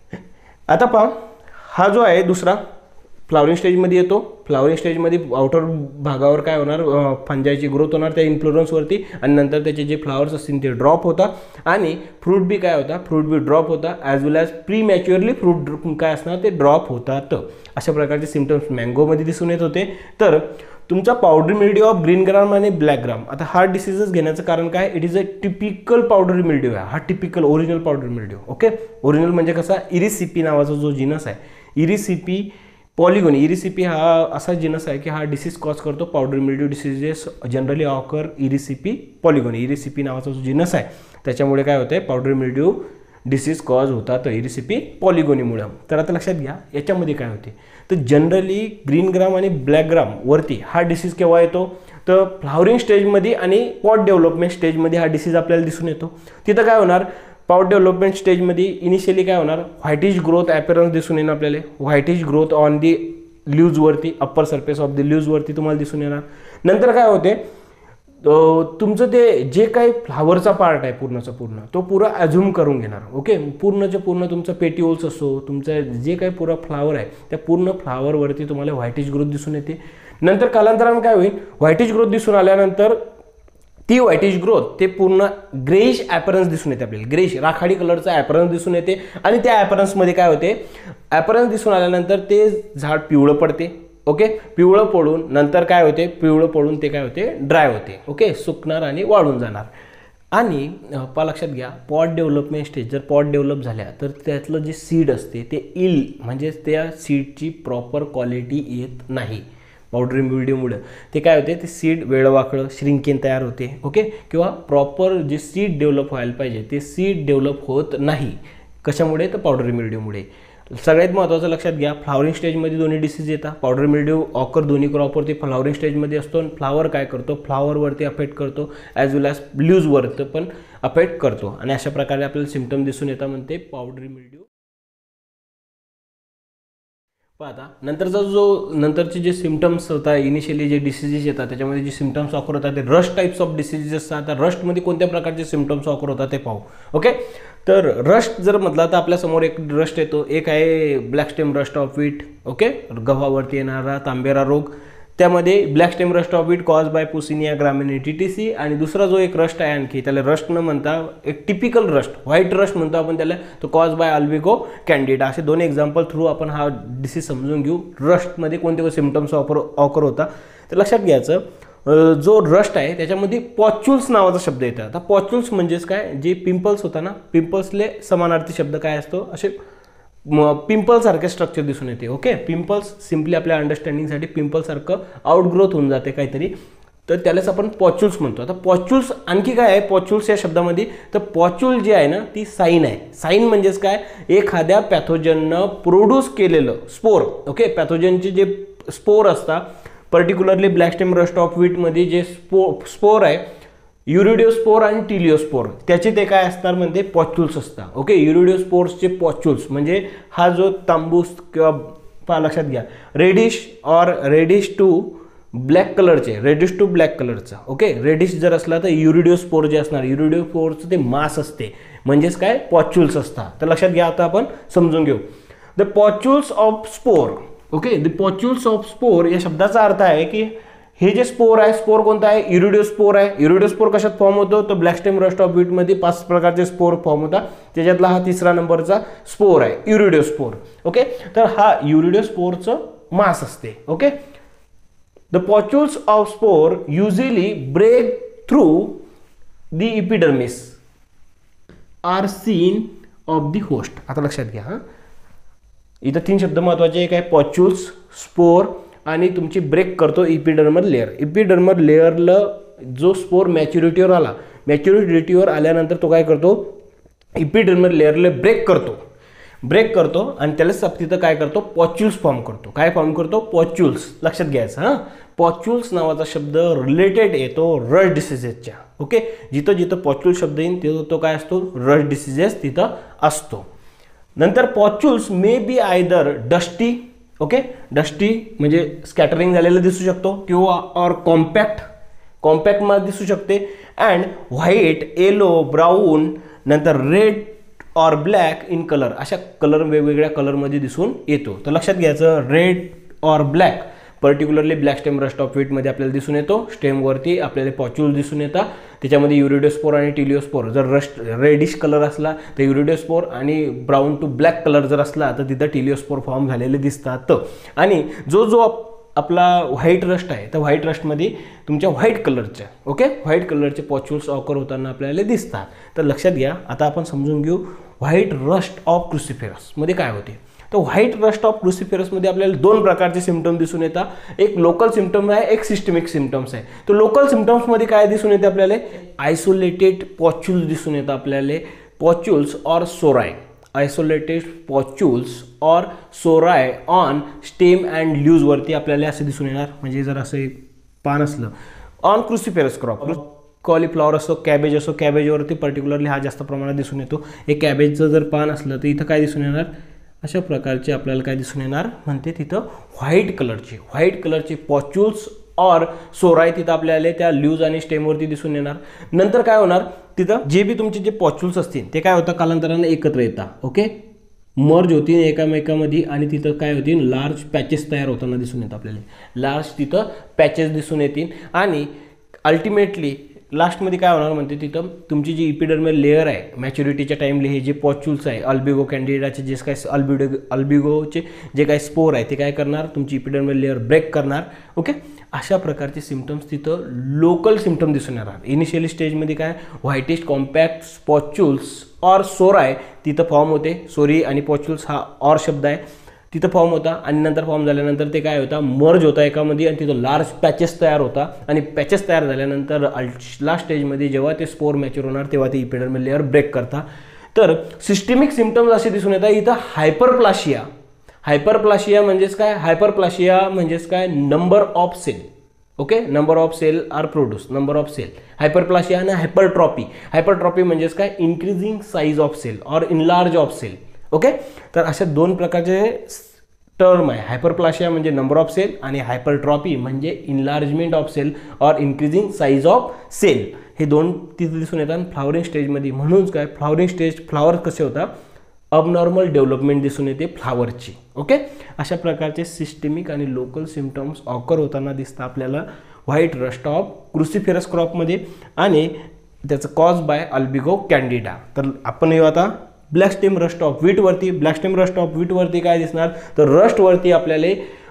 आता पहा, हा जो आहे दुसरा फ्लावरिंग स्टेजमध्ये येतो. फ्लावरिंग स्टेजमध्ये आउटर भागावर काय होणार? फंजायची ग्रोथ होणार त्या इन्फ्लोरन्सवरती आणि नंतर त्याचे जे फ्लावर्स असतील ते ड्रॉप होतात आणि फ्रूट बी काय होता? फ्रूट बी ड्रॉप होता. As well as prematurely fruit काय असणार? ते ड्रॉप होतात. अशा प्रकारचे सिम्पटम्स मँगोमध्ये दिसून येत होते. तर तुमचा powdery mildew of green gram आणि ब्लॅक ग्राम, आता हा डिसीजच घेण्याचं कारण काय? It is a typical powdery mildew आहे. हा typical original powdery mildew, okay. Original म्हणजे कसा? इरिसिपी नावाचा जो जिनस आहे, इरिसिपी पॉलिगोनी. इरिसिपी हा असा जिनस आहे की हा डिसीज कॉज करतो powdery mildew diseases generally occur Erysiphe polygoni. Erysiphe नावाचा जो जिनस आहे त्याच्यामुळे काय होतं? पावडरी मिल्ड्यू डिसीज कॉज होतात इरिसिपी पॉलिगोनीमुळे. तर आता लक्षात घ्या, याच्यामध्ये काय होते? तर जनरली ग्रीन ग्राम आणि ब्लॅक ग्राम वरती हा डिसीज केव्हा येतो? तर फ्लावरिंग स्टेजमध्ये आणि पॉट डेव्हलपमेंट स्टेजमध्ये हा डिसीज आपल्याला दिसून येतो. तिथं काय होणार? पॉट डेव्हलपमेंट स्टेजमध्ये इनिशियली काय होणार? व्हाईटिश ग्रोथ ॲपेरन्स दिसून येणार आपल्याला. व्हाईटिश ग्रोथ ऑन दी ल्यूजवरती, अप्पर सरफेस ऑफ द ल्यूजवरती तुम्हाला दिसून येणार. नंतर काय होते? तुमचं ते जे काही फ्लावरचा पार्ट आहे पूर्णचा पूर्ण तो पुरा ॲझ्युम करून घेणार, ओके. पूर्णच्या पूर्ण तुमचं पेटिओल्स असो, तुमचं जे काही पुरा फ्लावर आहे त्या पूर्ण फ्लावरवरती तुम्हाला व्हाईटिश ग्रोथ दिसून येते. नंतर कालांतराने काय होईल? व्हाईटिश ग्रोथ दिसून आल्यानंतर ती व्हाईटिश ग्रोथ ते पूर्ण ग्रेइश ॲपरन्स दिसून येते आपल्याला. ग्रेइश राखाडी कलरचा ॲपरन्स दिसून येते आणि त्या ॲपरन्समध्ये काय होते? ॲपरन्स दिसून आल्यानंतर ते झाड पिवळं पडते, ओके. पिवळं पडून नंतर काय होते? पिवळं पडून ते काय होते? ड्राय होते, ओके. सुकणार आणि वाळून जाणार. आणि लक्षात घ्या, पॉट डेव्हलपमेंट स्टेज जर पॉट डेव्हलप झाल्या तर त्यातलं जे सीड असते ते म्हणजे त्या सीडची प्रॉपर क्वालिटी येत नाही. पावडरी मिल्ड्यूमुळे ते काय होते? ते सीड वेळवाकडं श्रिंकेन तयार होते, ओके. किंवा प्रॉपर जे सीड डेव्हलप व्हायला पाहिजे ते सीड डेव्हलप होत नाही. कशामुळे? तर पावडरी मिल्ड्यूमुळे. सगळ्यात महत्त्वाचं लक्षात घ्या, फ्लावरिंग स्टेजमध्ये दोन्ही डिसीज येतात. पावडरी मिल्ड्यू ऑकर दोन्ही क्रॉपवरती फ्लावरिंग स्टेजमध्ये असतो आणि फ्लावर काय करतो? फ्लावरवरती अफेक्ट करतो, ॲज वेल ॲज ल्यूजवरती पण अफेक्ट करतो आणि अशा प्रकारे आपल्याला सिम्पटम दिसून येतात म्हणते पावडरी मिल्ड्यू. आता नंतरचे जे सिम्पटम्स होतात, इनिशियली जे डिसीजेस येतात त्याच्यामध्ये जे सिम्पटम्स ऑकर होतात ते रस्ट टाईप्स ऑफ डिसीजेस असतात. आता रस्टमध्ये कोणत्या प्रकारचे सिम्पटम्स ऑकर होतात ते पाहू, ओके. तर रस्ट जर म्हटलं तर आपल्यासमोर एक रस्ट येतो. एक आहे black stem rust of wheat, okay. गव्हावरती येणारा तांबेरा रोग. त्यामध्ये black stem rust of wheat cause by Puccinia graminis TTC. आणि दुसरा जो एक रस्ट आहे आणखी त्याला रस्ट न म्हणता एक टिपिकल रस्ट, व्हाईट रस्ट म्हणतो आपण त्याला, तो कॉज बाय अल्बिगो कॅन्डिडा. असे 2 एक्झाम्पल थ्रू आपण हा डिसीज समजून घेऊ. रस्टमध्ये कोणते सिम्पटम्स ऑकर होता तर लक्षात घ्यायचं, जो रस्ट आहे त्याच्यामध्ये पॉच्युल्स नावाचा शब्द येतो. आता पॉच्युल्स म्हणजेच काय, जे पिंपल्स होता ना, पिंपल्सले समानार्थी शब्द काय असतो, असे पिंपल सारखे स्ट्रक्चर दिसून येते. ओके, पिंपल्स सिम्पली आपल्या अंडरस्टँडिंगसाठी पिंपल सारखं आउटग्रोथ होऊन जाते काहीतरी, तर त्यालाच आपण पॉच्युल्स म्हणतो. आता पॉच्युल्स आणखी काय आहे पॉच्युल्स या शब्दामध्ये, तर पॉच्युल जी आहे ना ती साईन आहे. साईन म्हणजेच काय, एखाद्या पॅथोजननं प्रोड्यूस केलेलं स्पोर. ओके, पॅथोजनचे जे स्पोर असतात, particularly black stem rust of व्हीटमध्ये जे स्पोर आहे, युरिडिओस्पोर आणि टिलिओस्पोर, त्याचे ते काय असतात म्हणजे पॉच्युल्स असतात. ओके, युरिडिओस्पोर्सचे पॉच्युल्स म्हणजे हा जो तांबूस किंवा लक्षात घ्या रेडिश टू ब्लॅक कलरचे, रेडिश टू ब्लॅक कलरचा. ओके, रेडिश जर असला तर युरिडिओस्पोर जे असणार, युरिडिओस्पोरचं ते मास असते म्हणजेच काय पॉच्युल्स असतात. तर लक्षात घ्या, आता आपण समजून घेऊ the pustules of spore. Okay, the pustules of spore या शब्दाचा अर्थ आहे की हे जे स्पोर आहे, स्पोर कोणता आहे, युरिडिओस्पोर आहे. युरिडिओस्पोर कशात फॉर्म होतो, तर ब्लॅक स्टेम रस्ट ऑफ व्हीटमध्ये 5 प्रकारचे स्पोर फॉर्म होतात, त्याच्यातला हा 3रा नंबरचा स्पोर आहे युरिडिओस्पोर. ओके, तर हा युरिडिओस्पोरचं मास असते. Okay, the pustules of spore usually break through the epidermis are seen of the host. आता लक्षात घ्या, हा इथं 3 शब्द महत्वाचे, एक आहे पॉच्युल्स, स्पोर आणि तुमची ब्रेक करतो इपिडर्मल लेअर. इपिडर्मल लेअरला जो स्पोर मॅच्युरिटीवर आला, मॅच्युरिटीवर आल्यानंतर तो काय करतो, इपिडर्मल लेअरला ब्रेक करतो आणि त्यालाच तिथं काय करतो, पॉच्युल्स फॉर्म करतो. काय फॉर्म करतो, पॉच्युल्स. लक्षात घ्यायचं हां, पॉच्युल्स नावाचा शब्द रिलेटेड येतो रश डिसिजेसच्या. ओके, जिथं जिथं पॉच्युल शब्द येईल तिथं तो काय असतो, रश डिसिजेस तिथं असतो. नंतर pustules may be either dusty. Okay, dusty म्हणजे स्कॅटरिंग झालेलं दिसू शकतो, किंवा ऑर कॉम्पॅक्टमध्ये दिसू शकते. अँड व्हाईट, येलो, ब्राऊन, नंतर red or black in colour, अशा कलर वेगवेगळ्या कलरमध्ये दिसून येतो. तर लक्षात घ्यायचं, red or black particularly black stem rust of व्हीटमध्ये आपल्याला दिसून येतो. स्टेमवरती आपल्याला पॉच्युल दिसून येतात, त्याच्यामध्ये युरिडिओस्पोर आणि टिलिओस्पोर. जर रेडिश कलर असला तर युरिडिओस्पोर, आणि ब्राऊन टू ब्लॅक कलर जर असला तर तिथं टिलिओस्पोर फॉर्म झालेले दिसतात. आणि जो आपला व्हाईट रस्ट आहे, तर व्हाईट रस्टमध्ये तुमच्या व्हाईट कलरचे पॉच्युल्स ऑकर होताना आपल्याला दिसतात. तर लक्षात घ्या, आता आपण समजून घेऊ व्हाईट रस्ट ऑफ क्रुसिफेरसमध्ये काय होते. तर व्हाईट रस्ट ऑफ क्रुसिफेरसमध्ये आपल्याला 2 प्रकारचे सिम्पटम दिसून येतात. एक लोकल सिम्पटम आहे, एक सिस्टमिक सिम्पटम्स आहे. तर लोकल सिम्पटम्समध्ये काय दिसून येते आपल्याला, आयसोलेटेड पॉच्युल्स दिसून येतात आपल्याला, pustules or sori, isolated pustules or sori on stem and ल्यूजवरती आपल्याला असे दिसून येणार. म्हणजे जर असं एक पान असलं ऑन क्रुसिफेरस क्रॉप, कॉलीफ्लॉवर असो, कॅबेज असो, कॅबेजवरती पर्टिक्युलरली हा जास्त प्रमाणात दिसून येतो. हे कॅबेजचं जर पान असलं तर इथं काय दिसून येणार, अशा प्रकारचे आपल्याला काय दिसून येणार म्हणते, तिथं व्हाईट कलरचे पॉच्युल्स ऑर सोराय तिथं आपल्याला त्या ल्यूज आणि स्टेमवरती दिसून येणार. नंतर काय होणार, तिथं जे बी तुमचे जे पॉच्युल्स असतील ते काय होतं, कालांतराने एकत्र येतात. ओके, मर्ज होतील एकामेकामध्ये आणि तिथं काय होतील, लार्ज पॅचेस तयार होताना दिसून येतात आपल्याला. लार्ज तिथं पॅचेस दिसून येतील आणि अल्टिमेटली लास्टमध्ये काय होणार म्हणते, तिथं तुमची जी इपिडर्मल लेअर आहे मॅच्युरिटीच्या टाईमला हे जे पॉच्युल्स आहे, अल्बिगो कॅन्डिडाचे जे काय अल्बिगोचे जे काय स्पोर आहे ते काय करणार, तुमची इपिडर्मल लेअर ब्रेक करणार. ओके, अशा प्रकारचे सिम्पटम्स तिथं लोकल सिम्पटम दिसून येणार. इनिशियली स्टेजमध्ये काय, whitish compact pustules or sori तिथं फॉर्म होते. सोरी आणि पॉच्युल्स हा ऑर शब्द आहे, तिथं फॉर्म होता आणि नंतर फॉर्म झाल्यानंतर ते काय होता, मर्ज होता एकामध्ये आणि तिथं लार्ज पॅचेस तयार होता. आणि पॅचेस तयार झाल्यानंतर लास्ट स्टेजमध्ये जेव्हा ते स्पोर मॅच्युर होणार तेव्हा ते इपिडर्मल लेअर ब्रेक करता. तर सिस्टमिक सिम्पटम्स असे दिसून येतात. इथं हायपरप्लाशिया म्हणजेच काय, number of cell. Okay, number of cell are produce, number of cell, hyperplasia आणि हायपरट्रॉपी म्हणजेच काय, increasing size of cell or enlarge of cell. Okay, तर अशा 2 प्रकारचे टर्म आहे. हायपरप्लाशिया म्हणजे नंबर ऑफ सेल आणि हायपरट्रॉपी म्हणजे enlargement of cell or increasing size of cell. हे 2 तिथे दिसून येतात फ्लॉवरिंग स्टेजमध्ये. म्हणूनच काय, फ्लॉवरिंग स्टेज फ्लॉवर कसे होतात, अबनॉर्मल डेव्हलपमेंट दिसून येते फ्लॉवरची. ओके, अशा प्रकारचे सिस्टमिक आणि लोकल सिम्पटम्स ऑकर होताना दिसतात आपल्याला व्हाईट रस्ट ऑफ क्रुसिफेरस क्रॉपमध्ये आणि त्याचं कॉज बाय अल्बिगो कॅन्डिडा. तर आपण येऊ आता ब्लॅक स्टेम रस्ट ऑफ व्हीटवरती. ब्लॅक स्टेम रस्ट ऑफ व्हीटवरती काय दिसणार, तर रस्टवरती आपल्याला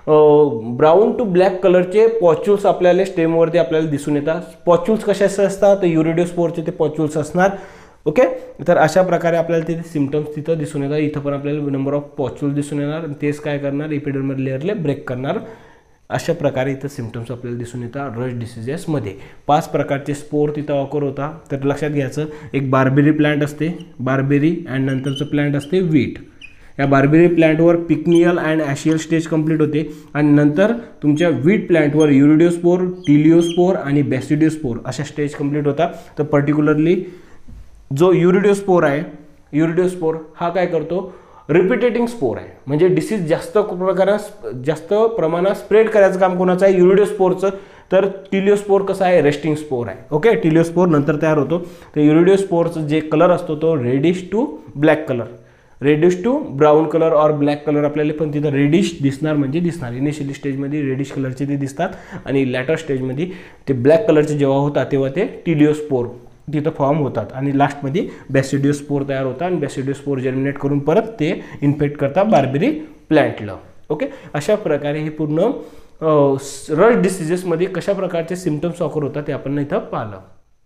ब्राऊन टू ब्लॅक कलरचे पॉच्युल्स आपल्याला स्टेमवरती आपल्याला दिसून येतात. पॉच्युल्स कशाचे असतात तर युरिडिओस्पोरचे ते पॉच्युल्स असणार. ओके, तर अशा प्रकारे आपल्याला तिथे सिम्पटम्स तिथं दिसून येतात. इथं पण आपल्याला नंबर ऑफ पॉच्युल्स दिसून येणार, तेच काय करणार एपिडर्मल लेअरला ब्रेक करणार. अशा प्रकारे इथं सिम्पटम्स आपल्याला दिसून येतात रश डिसीजेसमध्ये. 5 प्रकारचे स्पोर तिथं ऑकर होता. तर लक्षात घ्यायचं, एक बार्बेरी प्लांट असते, बार्बेरी, अँड नंतरचं प्लांट असते वीट. या बार्बेरी प्लांटवर pycnial and aecial stage complete होते आणि नंतर तुमच्या वीट प्लांटवर युरिडिओस्पोर, टिलिओस्पोर आणि बॅसिडिओस्पोर अशा स्टेज कंप्लीट होता. तर पर्टिक्युलरली जो युरिडिओस्पोर आहे, युरिडिओस्पोर हा काय करतो, रिपिटेटिंग स्पोर आहे, म्हणजे डिसीज जास्त प्रमाणात स्प्रेड करायचं काम कोणाचं आहे, युरिडिओस्पोरचं. तर टिलिओस्पोर कसं आहे, रेस्टिंग स्पोर आहे. ओके, टिलिओस्पोर नंतर तयार होतो. तर युरिडिओस्पोरचं जे कलर असतो तो reddish to black colour, reddish to brown colour और ब्लॅक कलर आपल्याला पण तिथं रेडिश दिसणार, म्हणजे दिसणार. इनिशियली स्टेजमध्ये रेडिश कलरचे ते दिसतात आणि लॅटर स्टेजमध्ये ते ब्लॅक कलरचे जेव्हा होतात तेव्हा ते टिलिओस्पोर तिथं फॉर्म होतात आणि लास्टमध्ये बॅसिडिओस्पोर तयार होतात आणि बॅसिडिओस्पोर जर्मिनेट करून परत ते इन्फेक्ट करतात बार्बेरी प्लांटला. ओके, अशा प्रकारे हे पूर्ण रश डिसीजेसमध्ये कशा प्रकारचे सिम्पटम्स ऑकर होतात ते आपण इथं पाहिलं.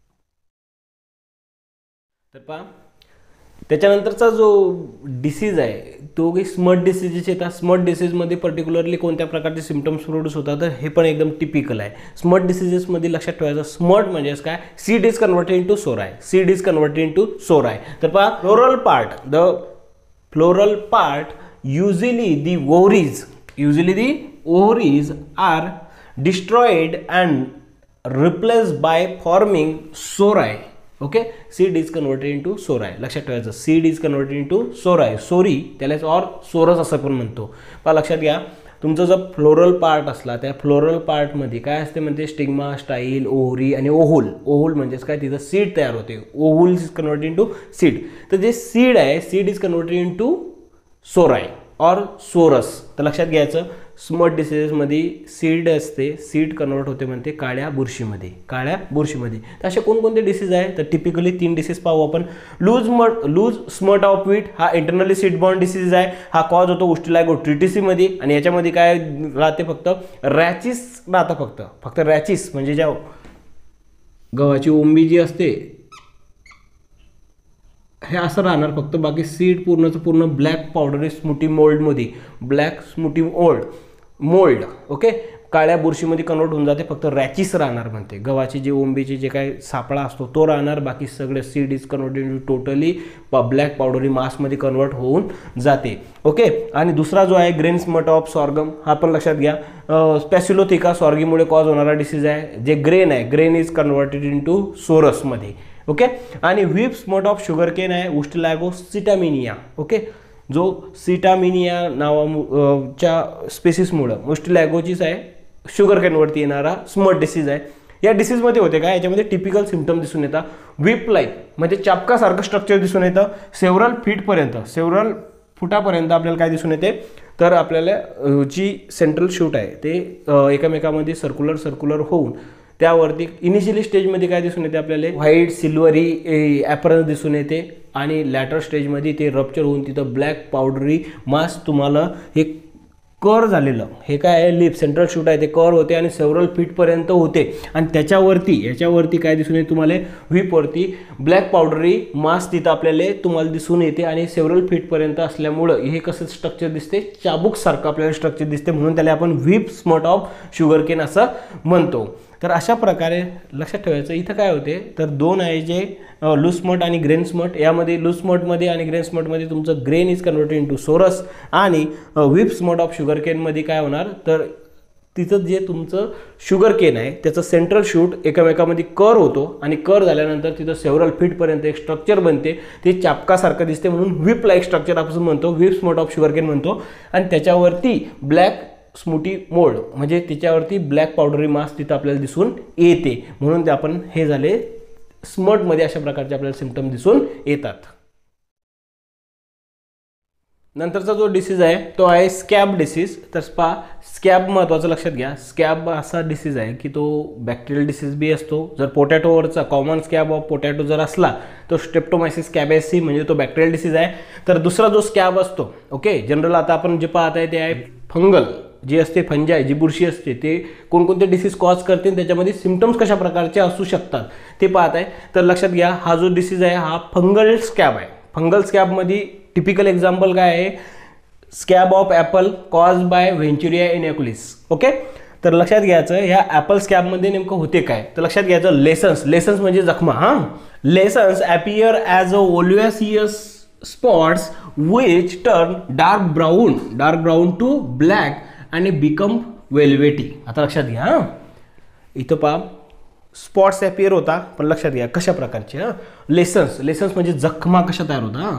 तर पहा, त्याच्यानंतरचा जो डिसीज आहे तो काही स्मट डिसीजेस येतात. स्मट डिसीजमध्ये पर्टिक्युलरली कोणत्या प्रकारचे सिम्पटम्स प्रोड्यूस होतात तर हे पण एकदम टिपिकल आहे. स्मट डिसीजेसमध्ये लक्षात ठेवायचं, स्मट म्हणजेच काय, seed is converted into sori, seed is converted into sori. तर पहा, floral part usually the ovaries are destroyed and replaced by forming sori. Okay, seed is converted into sori. लक्षात ठेवायचं, seed is converted into sori, sori त्यालाच or sorus असं पण म्हणतो. पहा लक्षात घ्या, तुमचा जो फ्लोरल पार्ट असला त्या फ्लोरल पार्टमध्ये काय असते म्हणते, स्टिग्मा, स्टाईल, ओव्हरी आणि ओहुल. ओहुल म्हणजेच काय, तिथं सीड तयार होते. Ovule is converted into seed. तर जे सीड आहे, seed is converted into sori और सोरस. तर लक्षात घ्यायचं, स्मट डिसीजेसमध्ये सीड असते, सीड कन्वर्ट होते म्हणते काळ्या बुरशीमध्ये. तर असे कोणकोणते डिसीज आहे तर टिपिकली 3 डिसीज पाहू आपण. लूज स्मट ऑफ वीट हा इंटरनली सीड बॉर्न डिसीज आहे. हा कॉज होतो उस्टिलायगोट्रिटिसीमध्ये आणि याच्यामध्ये काय राहते, फक्त रॅचिस राहतं. फक्त रॅचिस म्हणजे ज्या गव्हाची ओंबी जी असते हे असं राहणार फक्त, बाकी सीड पूर्णचं पूर्ण ब्लॅक पावडरी स्मूटी मोल्डमध्ये, ब्लॅक स्मूटी मोल्ड. ओके, काळ्या बुरशीमध्ये कन्वर्ट होऊन जाते, फक्त रॅचिस राहणार म्हणते. गव्हाची जे ओंबीची जे काय सापळा असतो तो राहणार, बाकी सगळे seed is converted totally black powdery मासमध्ये कन्वर्ट होऊन जाते. ओके, आणि दुसरा जो आहे ग्रेन स्मट ऑफ सॉर्गम, हा पण लक्षात घ्या. स्पॅसिलोथिका सॉर्गीमुळे कॉज होणारा डिसीज आहे. जे ग्रेन आहे, ग्रेन इज कन्वर्टेड इंटू सोरसमध्ये. ओके, आणि व्हीप स्मट ऑफ शुगरकेन आहे, उस्टिलॅगोसिटामिनिया. ओके, जो सिटामिनिया नावाच्या स्पेसिसमुळं उस्टिलॅगोचीच आहे, शुगरकेनवरती येणारा स्मट डिसीज आहे. या डिसीजमध्ये होते काय, याच्यामध्ये टिपिकल सिम्पटम दिसून येतात. व्हीप लाईक म्हणजे चापकासारखं स्ट्रक्चर दिसून येतं. सेव्हरल फुटापर्यंत आपल्याला काय दिसून येते तर आपल्याला जी सेंट्रल शूट आहे ते एकमेकामध्ये सर्क्युलर होऊन त्यावरती इनिशियली स्टेजमध्ये काय दिसून येते आपल्याला, व्हाईट सिल्वरी ॲपरन्स दिसून येते आणि लॅटर स्टेजमध्ये ते रप्चर होऊन तिथं ब्लॅक पावडरी मास तुम्हाला हे कर झालेलं, हे काय आहे, लिप सेंट्रल शूट आहे ते कर होते आणि सेव्हरल फीटपर्यंत होते आणि याच्यावरती काय दिसून येते तुम्हाला, व्हीपवरती ब्लॅक पावडरी मास तिथं आपल्याला तुम्हाला दिसून येते आणि सेव्हरल फीटपर्यंत असल्यामुळं हे कसं स्ट्रक्चर दिसते, चाबूकसारखं आपल्याला स्ट्रक्चर दिसते, म्हणून त्याला आपण व्हीप स्मट ऑफ शुगरकेन असं म्हणतो. तर अशा प्रकारे लक्षात ठेवायचं. इथं काय होते तर दोन आहे जे लूज स्मट आणि ग्रेन स्मट. यामध्ये लूज स्मटमध्ये आणि ग्रेन स्मटमध्ये तुमचं grain is converted into sorus आणि व्हीप स्मट ऑफ शुगरकेनमध्ये काय होणार तर तिथं जे तुमचं शुगरकेन आहे त्याचं सेंट्रल शूट एकमेकामध्ये कर होतो आणि कर झाल्यानंतर तिथं सेव्हरल फीटपर्यंत एक स्ट्रक्चर बनते, ते चापकासारखं दिसते म्हणून व्हीप लाईक स्ट्रक्चर आपण म्हणतो, व्हीप स्मट ऑफ शुगरकेन म्हणतो. आणि त्याच्यावरती ब्लॅक स्मूटी मोल्ड म्हणजे त्याच्यावरती ब्लॅक पावडरी मास तिथं आपल्याला दिसून येते, म्हणून ते आपण हे झाले स्मटमध्ये अशा प्रकारचे आपल्याला सिम्पटम दिसून येतात. नंतरचा जो डिसीज आहे तो आहे स्कॅब डिसीज. तर स्कॅब महत्त्वाचं लक्षात घ्या. स्कॅब असा डिसीज आहे की तो बॅक्टेरियल डिसीज बी असतो. जर पोटॅटोवरचा कॉमन स्कॅब ऑफ पोटॅटो जर असला तो स्ट्रेप्टोमायसिस स्कॅबेसी म्हणजे तो बॅक्टेरियल डिसीज आहे. तर दुसरा जो स्कॅब असतो, ओके, जनरल आता आपण जे पाहत आहे ते आहे जी असते फंजाई, जी बुरशी असते, ते कोणकोणते डिसीज कॉज करते आणि त्याच्यामध्ये सिम्पटम्स कशा प्रकारचे असू शकतात ते पाहत आहे. तर लक्षात घ्या, हा जो डिसीज आहे हा फंगल स्कॅब आहे. फंगल स्कॅबमध्ये टिपिकल एक्झाम्पल काय आहे, scab of apple cause by Venturia inaequalis. Okay, तर लक्षात घ्यायचं ह्या ॲपल स्कॅबमध्ये नेमकं होते काय. तर लक्षात घ्यायचं लेसन्स म्हणजे जखमा. हां, lesions appear as a olivaceous spots which turn dark brown to black and become velvety. आता लक्षात घ्या, हां इथं पहा स्पॉट्स ॲपियर होता, पण लक्षात घ्या कशा प्रकारचे. हां, लेसन्स म्हणजे जखमा कशा तयार होता.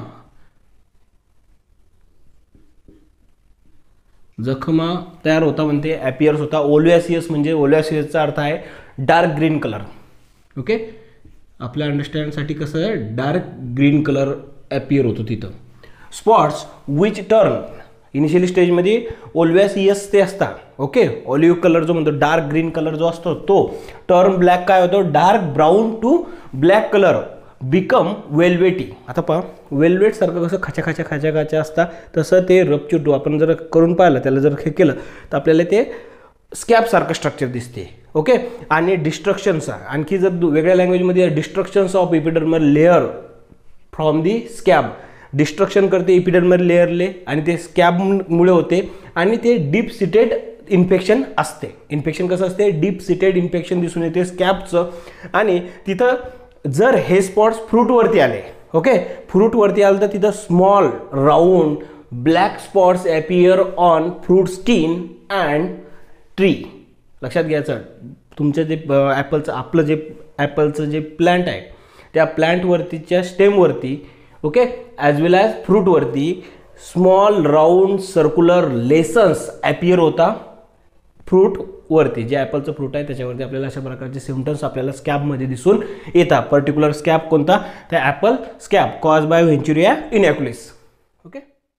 जखमा तयार होता म्हणते, ॲपियर्स होता. ओलिव्हियस म्हणजे ओलिव्हियसचा अर्थ आहे डार्क ग्रीन कलर. ओके, आपल्या अंडरस्टँडसाठी कसं आहे, डार्क ग्रीन कलर ॲपियर होतो तिथं. स्पॉट्स विच टर्न, इनिशियली स्टेजमध्ये ओलिव्हियस ते असतात. ओके, ऑलिव्ह कलर जो म्हणतो, डार्क ग्रीन कलर जो असतो तो टर्न ब्लॅक काय होतो, dark brown to black colour become velvety. आता पहा वेल्वेट सारखं कसं खाच्या असतात, तसं ते रपचूट आपण जर करून पाहिलं, त्याला जर हे केलं तर आपल्याला ते स्कॅब सारखं स्ट्रक्चर दिसते. ओके, आणि डिस्ट्रक्शनचा आणखी जर वेगळ्या लँग्वेजमध्ये destructions of epidermal layer from the scab, destruction करते एपिडर्मल लेअरले आणि ते स्कॅबमुळे होते आणि ते डीप सिटेड इन्फेक्शन असते. इन्फेक्शन कसं असते, डीप सिटेड इन्फेक्शन दिसून येते स्कॅबचं. आणि तिथं जर हे स्पॉट्स फ्रूटवरती आले, ओके फ्रूटवरती आलं तर तिथं small round black spots appear on fruit skin and tree. लक्षात घ्यायचं, तुमचं जे आपलं जे ॲपलचं जे प्लांट आहे त्या प्लांटवरतीच्या स्टेमवरती, ओके ॲज वेल ॲज फ्रूटवरती small round circular lesions appear होता. फ्रूटवरती जे ॲपलचं फ्रूट आहे त्याच्यावरती आपल्याला अशा प्रकारचे सिम्पटम्स आपल्याला स्कॅबमध्ये दिसून येतात. पर्टिक्युलर स्कॅब कोणता, तर apple scab cause by Venturia inaequalis. Okay,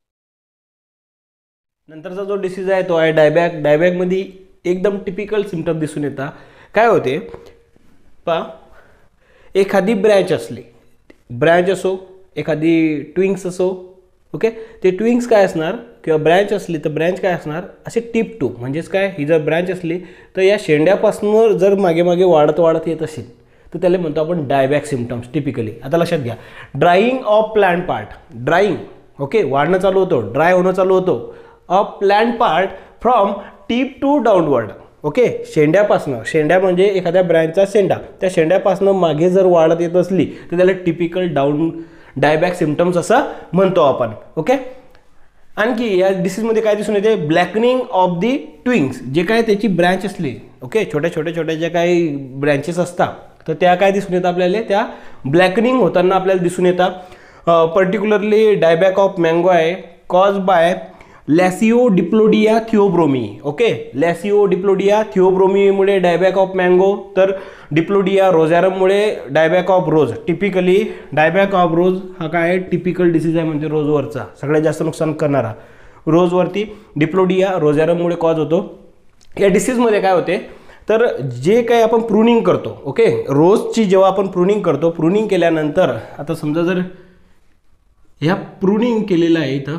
नंतरचा जो डिसीज आहे तो आहे डायबॅक. डायबॅकमध्ये एकदम टिपिकल सिम्पटम दिसून येतात. काय होते पहा, एखादी ब्रँच असो, एखादी ट्विंग्स असो, ओके ते ट्विंग्स काय असणार किंवा ब्रँच असली तर ब्रँच काय असणार, असे टिप टू म्हणजेच काय, ही जर ब्रँच असली तर या शेंड्यापासून जर मागे वाढत येत असेल तर त्याला म्हणतो आपण डायबॅक सिम्पटम्स टिपिकली. आता लक्षात घ्या, drying of plant part, drying okay वाढणं चालू होतो, ड्राय होणं चालू होतो of plant part from tip to downward. Okay, शेंड्या म्हणजे एखाद्या ब्रँचचा शेंडा, त्या शेंड्यापासून मागे जर वाढत येत असली तर त्याला टिपिकल डायबॅक सिम्पटम्स असं म्हणतो आपण. ओके, आणखी या डिसीजमध्ये काय दिसून येते, ब्लॅकनिंग ऑफ दी ट्विंग्स, जे काय त्याची ब्रँच असली, ओके छोट्या ज्या काही ब्रँचेस असतात तर त्या काय दिसून येतात आपल्याला, त्या ब्लॅकनिंग होताना आपल्याला दिसून येतात. पर्टिक्युलरली डायबॅक ऑफ मँगो आहे cause by Lasiodiplodia theobromae. Okay, Lasiodiplodia थिओब्रोमीमुळे डायबॅक ऑफ मँगो, तर डिप्लोडिया रोझॅरममुळे dieback of rose. Typically dieback of rose हा काय टिपिकल डिसीज आहे म्हणजे रोजवरचा सगळ्यात जास्त नुकसान करणारा. रोजवरती डिप्लोडिया रोझॅरममुळे कॉज होतो. या डिसीजमध्ये काय होते, तर जे काही आपण प्रूनिंग करतो, ओके रोजची जेव्हा आपण प्रूनिंग करतो, प्रूनिंग केल्यानंतर आता समजा जर ह्या प्रूनिंग केलेलं आहे इथं,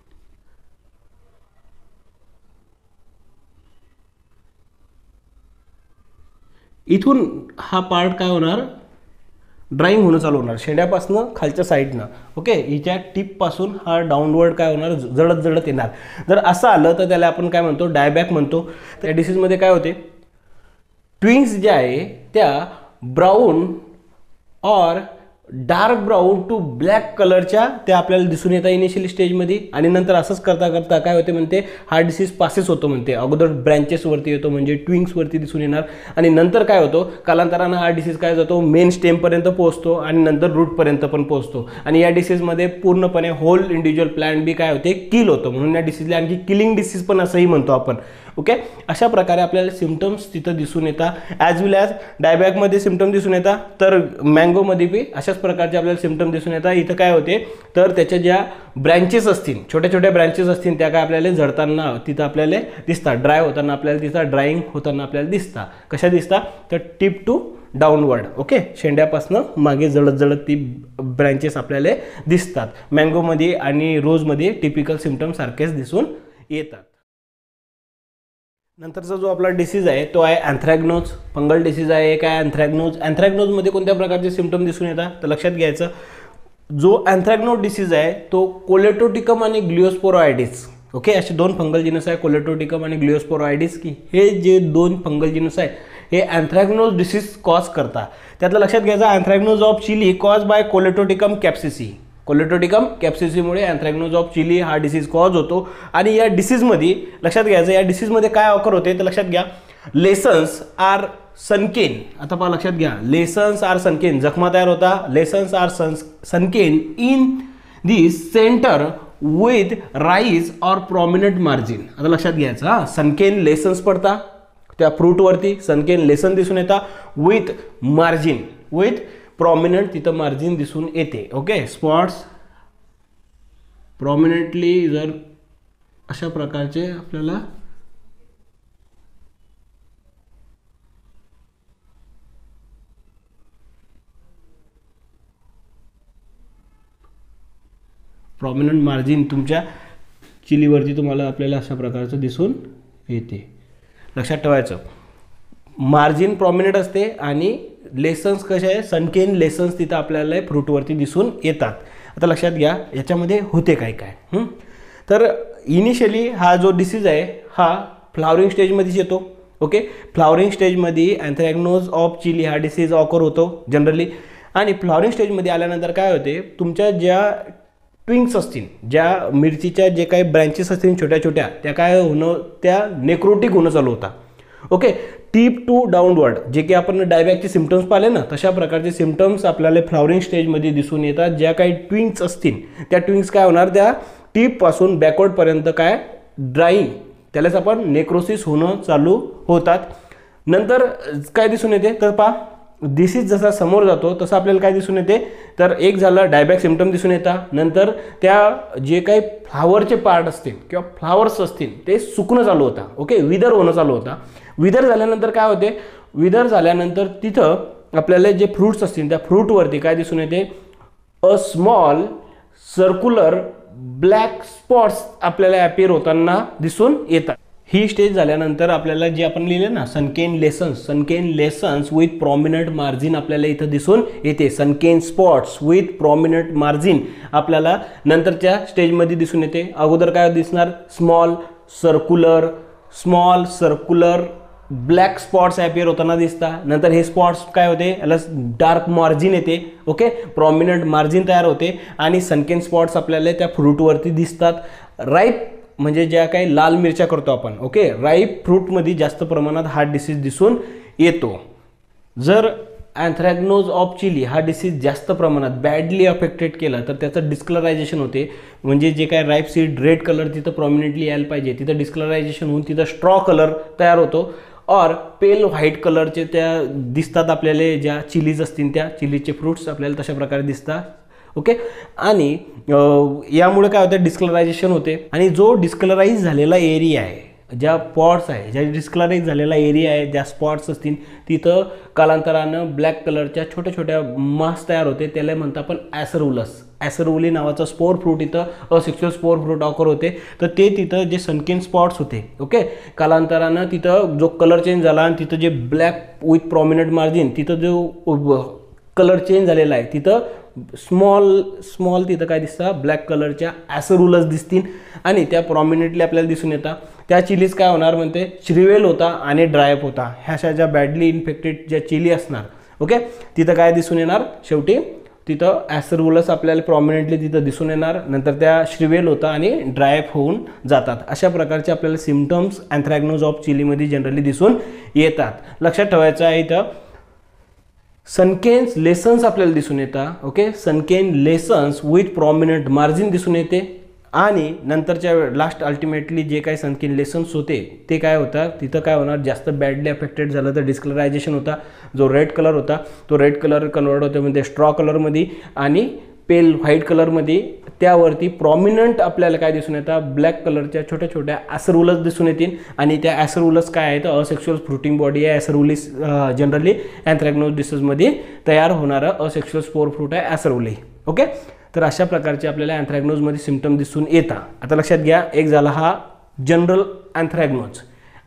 इथून हा पार्ट काय होणार, ड्राईंग होणं चालू होणार शेंड्यापासून खालच्या साईडनं. ओके, हिच्या टिपपासून हा डाऊनवर्ड काय होणार, जळत येणार. जर असं आलं तर त्याला आपण काय म्हणतो, डायबॅक म्हणतो. त्या डिसीजमध्ये काय होते, ट्विंग्स ज्या आहे त्या brown or dark brown to black कलरच्या त्या आपल्याला दिसून येतात इनिशियली स्टेजमध्ये. आणि नंतर असंच करता काय होते म्हणते, हा डिसीज पासेस होतो म्हणते. अगोदर ब्रँचेसवरती येतो म्हणजे ट्विंग्सवरती दिसून येणार आणि नंतर काय होतो, कालांतरानं हा डिसीज काय जातो, मेन स्टेमपर्यंत पोहोचतो आणि नंतर रूटपर्यंत पण पोहोचतो. आणि या डिसीजमध्ये पूर्णपणे होल इंडिव्हिज्युअल प्लांट बी काय होते, किल होतं. म्हणून या डिसीजला आणखी किलिंग डिसीज पण असंही म्हणतो आपण. ओके, अशा प्रकारे आपल्याला सिम्पटम्स तिथं दिसून येतात. ॲज वेल ॲज डायबॅकमध्ये सिम्पटम दिसून येतात, तर मँगोमध्ये बी अशाच प्रकारचे आपल्याला सिम्पटम दिसून येतात. इथं काय होते, तर त्याच्या ज्या ब्रँचेस असतील, छोट्या ब्रँचेस असतील, त्या काय आपल्याला जळताना तिथं आपल्याला दिसतात, ड्राय होताना आपल्याला दिसतात, ड्राईंग होताना आपल्याला दिसतात. कशा दिसतात, तर टिप टू डाऊनवर्ड. ओके, शेंड्यापासून मागे जळत ती ब्रँचेस आपल्याला दिसतात. मँगोमध्ये आणि रोजमध्ये टिपिकल सिम्पटम सारखेच दिसून येतात. नंतरचा जो आपला डिसीज आहे तो आहे अँथ्रॅग्नोज. फंगल डिसीज आहे एक आहे अँथ्रॅग्नोज. अँथ्रॅग्नोजमध्ये कोणत्या प्रकारचे सिम्पटम दिसून येतात तर लक्षात घ्यायचं, जो अँथ्रॅग्नोज डिसीज आहे तो कोलेटोटिकम आणि ग्लिओस्पोरोआयडिस, ओके, असे दोन फंगल जिनस आहे, कोलेटोटिकम आणि ग्लिओस्पोरोआयडिस, की हे जे दोन फंगल जिनस आहे हे अँथ्रॅग्नोज डिसीज कॉज करतात. त्यातलं लक्षात घ्यायचं, anthracnose of chilli cause by Colletotrichum capsici. Colletotrichum कॅप्सिसीमुळे अँथ्रॅग्नोज ऑफ चिली हा डिसीज कॉज होतो. आणि या डिसीजमध्ये लक्षात घ्यायचं, या डिसीजमध्ये काय ऑकर होते तर लक्षात घ्या, लेसन्स आर सनकेन. आता पहा लक्षात घ्या, लेसन्स आर सनकेन, जखमा तयार होता, lesions are sunken in the centre with raise or prominent margin. आता लक्षात घ्यायचं, हा, सनकेन लेसन्स पडता त्या फ्रूटवरती, सनकेन लेसन दिसून येतात विथ मार्जिन, विथ प्रॉमिनंट तिथं मार्जिन दिसून येते. ओके, स्पॉट्स प्रॉमिनंटली जर अशा प्रकारचे आपल्याला प्रॉमिनंट मार्जिन तुमच्या चिलीवरती तुम्हाला आपल्याला अशा प्रकारचं दिसून येते. लक्षात ठेवायचं, मार्जिन प्रॉमिनंट असते आणि लेसन्स कसे आहे, सनकेन लेसन्स तिथं आपल्याला फ्रूटवरती दिसून येतात. आता लक्षात घ्या याच्यामध्ये होते काय काय. तर इनिशियली हा जो डिसीज आहे हा फ्लावरिंग स्टेजमध्येच येतो. ओके, फ्लावरिंग स्टेजमध्ये अँथ्रॅग्नोज ऑफ चिली हा डिसीज ऑकर होतो जनरली. आणि फ्लावरिंग स्टेजमध्ये आल्यानंतर काय होते, तुमच्या ज्या ट्विंग्स असतील, ज्या मिरचीच्या जे काही ब्रँचेस असतील छोट्या छोट्या, त्या काय होणं, त्या नेक्रोटिक होणं चालू होता. ओके, टीप टू डाऊनवर्ड, जे की आपण डायबॅकचे सिम्पटम्स पाहिले ना, तशा प्रकारचे सिम्पटम्स आपल्याला फ्लावरिंग स्टेजमध्ये दिसून येतात. ज्या काही ट्विंग्स असतील त्या ट्विंग्स काय होणार, त्या टीपपासून बॅकवर्डपर्यंत काय ड्राईंग, त्यालाच आपण नेक्रोसिस होणं चालू होतात. नंतर काय दिसून येते तर पहा, डिसीज जसा समोर जातो तसं आपल्याला काय दिसून येते तर एक झालं डायबॅक सिम्पटम दिसून येतात. नंतर त्या जे काही फ्लावरचे पार्ट असतील किंवा फ्लावर्स असतील ते सुकणं चालू होता. ओके, विदर होणं चालू होता. विदर झाल्यानंतर काय होते, विदर झाल्यानंतर तिथं आपल्याला जे फ्रूट्स असतील त्या फ्रूटवरती काय दिसून येते, a small circular black spots आपल्याला अपीअर होताना दिसून येतात. ही स्टेज झाल्यानंतर आपल्याला जे आपण लिहिले ना sunken lesions with prominent margin आपल्याला इथं दिसून येते. Sunken spots with prominent margin आपल्याला नंतरच्या स्टेजमध्ये दिसून येते. अगोदर काय दिसणार, small circular black spots appear होताना दिसतात. नंतर हे स्पॉट्स काय होते, याला डार्क मार्जिन येते. ओके, प्रॉमिनंट मार्जिन तयार होते आणि सनकेन स्पॉट्स आपल्याला त्या फ्रूटवरती दिसतात. राईप म्हणजे ज्या काही लाल मिरच्या करतो आपण, ओके, राईप फ्रूटमध्ये जास्त प्रमाणात हा डिसीज दिसून येतो. जर अँथ्रॅग्नोज ऑफ चिली हा डिसीज जास्त प्रमाणात बॅडली अफेक्टेड केला तर त्याचं डिस्कलरायझेशन होते. म्हणजे जे काय राईप सीड रेड कलर तिथं प्रॉमिनंटली यायला पाहिजे, तिथं डिस्कलरायझेशन होऊन तिथं स्ट्रॉ कलर तयार होतो. और पेल व्हाईट कलरचे त्या दिसतात आपल्याला, ज्या चिलीज असतील त्या चिलीचे फ्रूट्स आपल्याला तशा प्रकारे दिसतात. ओके, आणि यामुळे काय होतं, डिस्कलरायझेशन होते. आणि जो डिस्कलराईज झालेला एरिया आहे, ज्या पॉट्स आहे, ज्या डिस्कलराईज झालेला एरिया आहे, ज्या स्पॉट्स असतील तिथं कालांतरानं ब्लॅक कलरच्या छोट्या छोट्या मास तयार होते. त्याला म्हणतो आपण ॲसरवुली नावाचा स्पोर फ्रूट इथं असेक्शुअल स्पोर फ्रूट ऑकर होते. तर ते तिथं जे सनकेन स्पॉट्स होते, ओके, कालांतरानं तिथं जो कलर चेंज झाला आणि तिथं जे ब्लॅक विथ प्रॉमिनंट मार्जिन, तिथं जो कलर चेंज झालेला आहे तिथं स्मॉल तिथं काय दिसतं, ब्लॅक कलरच्या ॲसरुलस दिसतील आणि त्या प्रॉमिनंटली आपल्याला दिसून येतात. त्या चिलीज काय होणार म्हणते, श्रिवेल होता आणि ड्रायअप होता. ह्या ज्या बॅडली इन्फेक्टेड ज्या चिली असणार, ओके, तिथं काय दिसून येणार, शेवटी तिथं ॲसरुलस आपल्याला प्रॉमिनंटली तिथं दिसून येणार. नंतर त्या श्रिवेल होता आणि ड्रायअप होऊन जातात. अशा प्रकारचे आपल्याला सिम्पटम्स अँथ्रॅग्नोज ऑफ चिलीमध्ये जनरली दिसून येतात. लक्षात ठेवायचं आहे इथं सनकेन्स लेसन्स आपल्याला दिसून येतात. Okay, sunken lesions with prominent margin दिसून येते. आणि नंतरच्या लास्ट अल्टिमेटली जे काही सनकेन लेसन्स होते ते काय होतात, तिथं काय होणार, जास्त बॅडली अफेक्टेड झालं तर डिस्कलरायझेशन होता. जो रेड कलर होता तो रेड कलर कन्वर्ट होते म्हणजे स्ट्रॉ कलरमध्ये आणि पेल व्हाईट कलरमध्ये. त्यावरती प्रॉमिनंट आपल्याला काय दिसून येतात, ब्लॅक कलरच्या छोट्या छोट्या ॲसरुलस दिसून येतील. आणि त्या ॲसरुलस काय आहेत, असेक्शुअल फ्रुटिंग बॉडी आहे. ॲसरुलिस जनरली अँथ्रॅग्नोज डिसीजमध्ये तयार होणारं असेक्शुअल स्पोर फ्रूट आहे ॲसरुली. ओके, तर अशा प्रकारचे आपल्याला अँथ्रॅग्नोजमध्ये सिम्पटम दिसून येतात. आता लक्षात घ्या, एक झाला हा जनरल अँथ्रॅग्नोज.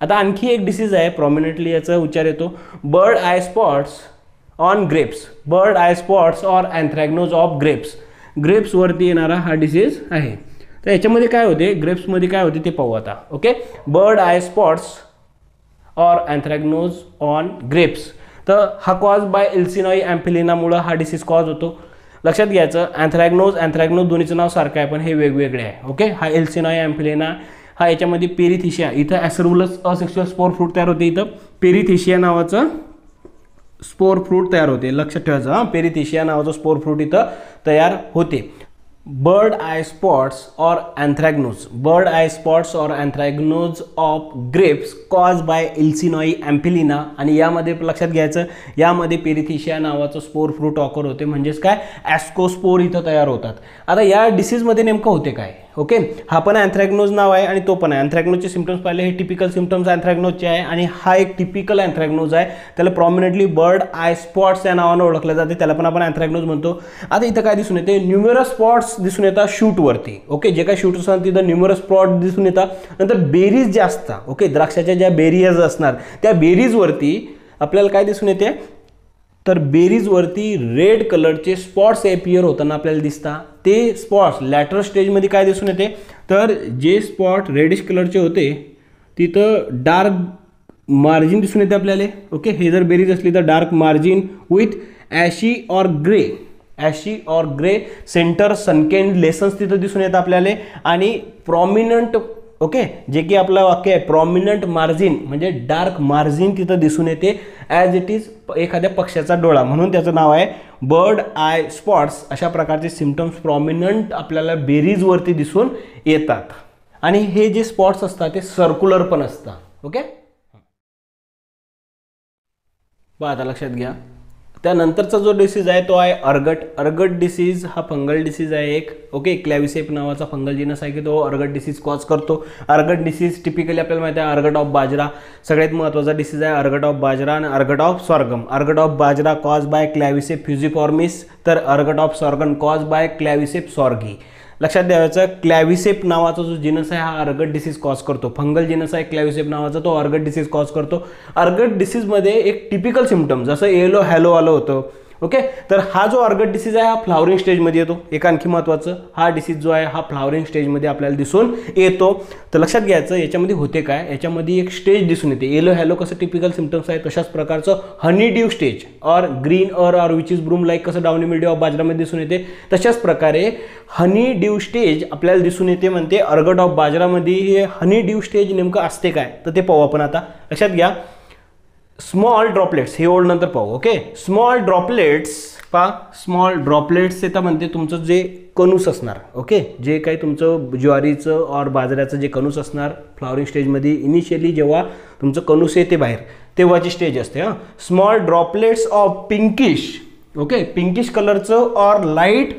आता आणखी एक डिसीज आहे प्रॉमिनंटली याचा उच्चार येतो bird eye spots on grapes, bird eye spots or anthracnose of grapes, ग्रेप्सवरती येणारा हा डिसीज आहे. तर याच्यामध्ये काय होते, ग्रेप्समध्ये काय होते ते पाहू आता. Okay, bird eye spots or anthracnose on grapes. तर हा कॉज बाय एल्सिनॉई ॲम्फिलिनामुळं हा डिसीज कॉज होतो. लक्षात घ्यायचं अँथ्रॅक्नोज दोन्हीचं नाव सारखं आहे पण हे वेगवेगळे आहे. ओके, हा एल्सिनॉई ॲम्फिलिना हा याच्यामध्ये पेरिथिशिया, इथं ॲसरवुलस असेक्शुअल स्पोर फ्रूट तयार होते, इथं पेरिथिशिया नावाचं स्पोर फ्रूट तयार होते. लक्षात ठेवायचं हां, पेरिथिशिया नावाचं स्पोर फ्रूट इथं तयार होते. Bird eye spots or anthracnose, bird eye spots or anthracnose of grapes cause by Elsinoe ampelina. आणि यामध्ये लक्षात घ्यायचं यामध्ये पेरिथिशिया नावाचं स्पोर फ्रूट ऑकर होते, म्हणजेच काय ॲस्कोस्पोर इथं तयार होतात. आता या डिसीजमध्ये नेमकं होते काय. ओके, हा पण अँथ्रॅक्नोज नाव आहे आणि तो पण आहे. अँथ्रॅक्नोजचे सिम्पटम्स पाहिले, हे टिपिकल सिम्पटम्स अँथ्रॅक्नोजचे आहे आणि हा एक टिपिकल अँथ्रॅक्नोज आहे. त्याला प्रॉमिनंटली बर्ड आय स्पॉट्स या नावानं ओळखलं जाते, त्याला पण आपण अँथ्रॅक्नोज म्हणतो. आता इथं काय दिसून येते, न्यूमरस स्पॉट्स दिसून येतात शूटवरती. ओके, जे काही शूट असतात तिथं न्यूमरस स्पॉट दिसून येतात. नंतर बेरीज जे असतात, ओके, द्राक्षाच्या ज्या बेरीज असणार त्या बेरीजवरती आपल्याला काय दिसून येते, तर बेरीजवरती रेड कलरचे स्पॉट्स एपियर होताना आपल्याला दिसतात. ते स्पॉट्स लॅटर स्टेजमध्ये काय दिसून येते, तर जे स्पॉट रेडिश कलरचे होते तिथं डार्क मार्जिन दिसून येते आपल्याला. ओके, हे जर बेरीज असली तर dark margin with ashy or grey centre sunken lesions तिथं दिसून येतं आपल्याला. आणि प्रॉमिनंट, ओके, जे की आपलं वाक्य आहे प्रॉमिनंट मार्जिन म्हणजे डार्क मार्जिन तिथं दिसून येते ॲज इट इज एखाद्या पक्ष्याचा डोळा, म्हणून त्याचं नाव आहे बर्ड आय स्पॉट्स. अशा प्रकारचे सिम्पटम्स प्रॉमिनंट आपल्याला बेरीजवरती दिसून येतात. आणि हे जे स्पॉट्स असतात ते सर्क्युलर पण असतात. ओके, बघा आता लक्षात घ्या. त्यानंतरचा जो डिसीज आहे तो आहे अर्गट डिसीज. हा फंगल डिसीज आहे एक. ओके, क्लॅविसेप नावाचा फंगल जिनस आहे की तो अर्गट डिसीज कॉज करतो. अर्गट डिसीज टिपिकली आपल्याला माहिती आहे अर्गट ऑफ बाजरा सगळ्यात महत्त्वाचा डिसीज आहे, अर्गट ऑफ बाजरा आणि ergot of sorghum. Ergot of bajra cause by Claviceps fusiformis, तर ergot of sorghum cause by Claviceps sorghi. लक्षात द्यायचं क्लॅविसेप नावाचा जो जिनस आहे हा अर्गट डिसीज कॉज करतो. फंगल जिनस आहे क्लॅविसेप नावाचा, तो अर्गट डिसीज कॉज करतो. अर्गट डिसीजमध्ये एक टिपिकल सिम्पटम जसं येलो हॅलो आलं होतं. ओके, तर हा जो अर्गट डिसीज आहे हा फ्लावरिंग स्टेजमध्ये येतो. एक आणखी महत्त्वाचं, हा डिसीज जो आहे हा फ्लावरिंग स्टेजमध्ये आपल्याला दिसून येतो. तर लक्षात घ्यायचं याच्यामध्ये होते काय, याच्यामध्ये एक स्टेज दिसून येते. येलो हॅलो कसं टिपिकल सिम्पटम्स आहे तशाच प्रकारचं honey dew stage or green or which is broom like कसं डाउनी मिल्ड्यू ऑफ बाजरामध्ये दिसून येते, तशाच प्रकारे हनी ड्यू स्टेज आपल्याला दिसून येते म्हणते अर्गट ऑफ बाजरामध्ये. हे हनी ड्यू स्टेज नेमकं असते काय तर ते पाहू आपण आता. लक्षात घ्या, स्मॉल ड्रॉपलेट्स हे ओल्ड नंतर पाहू. ओके, स्मॉल ड्रॉपलेट्स पहा, स्मॉल ड्रॉपलेट्स येतं म्हणते तुमचं जे कणूस असणार. ओके, जे काही तुमचं ज्वारीचं और बाजऱ्याचं जे कणूस असणार फ्लावरिंग स्टेजमध्ये इनिशियली जेव्हा तुमचं कणूस येते बाहेर तेव्हाची स्टेज असते. हां, small droplets of pinkish, okay, pinkish कलरचं or light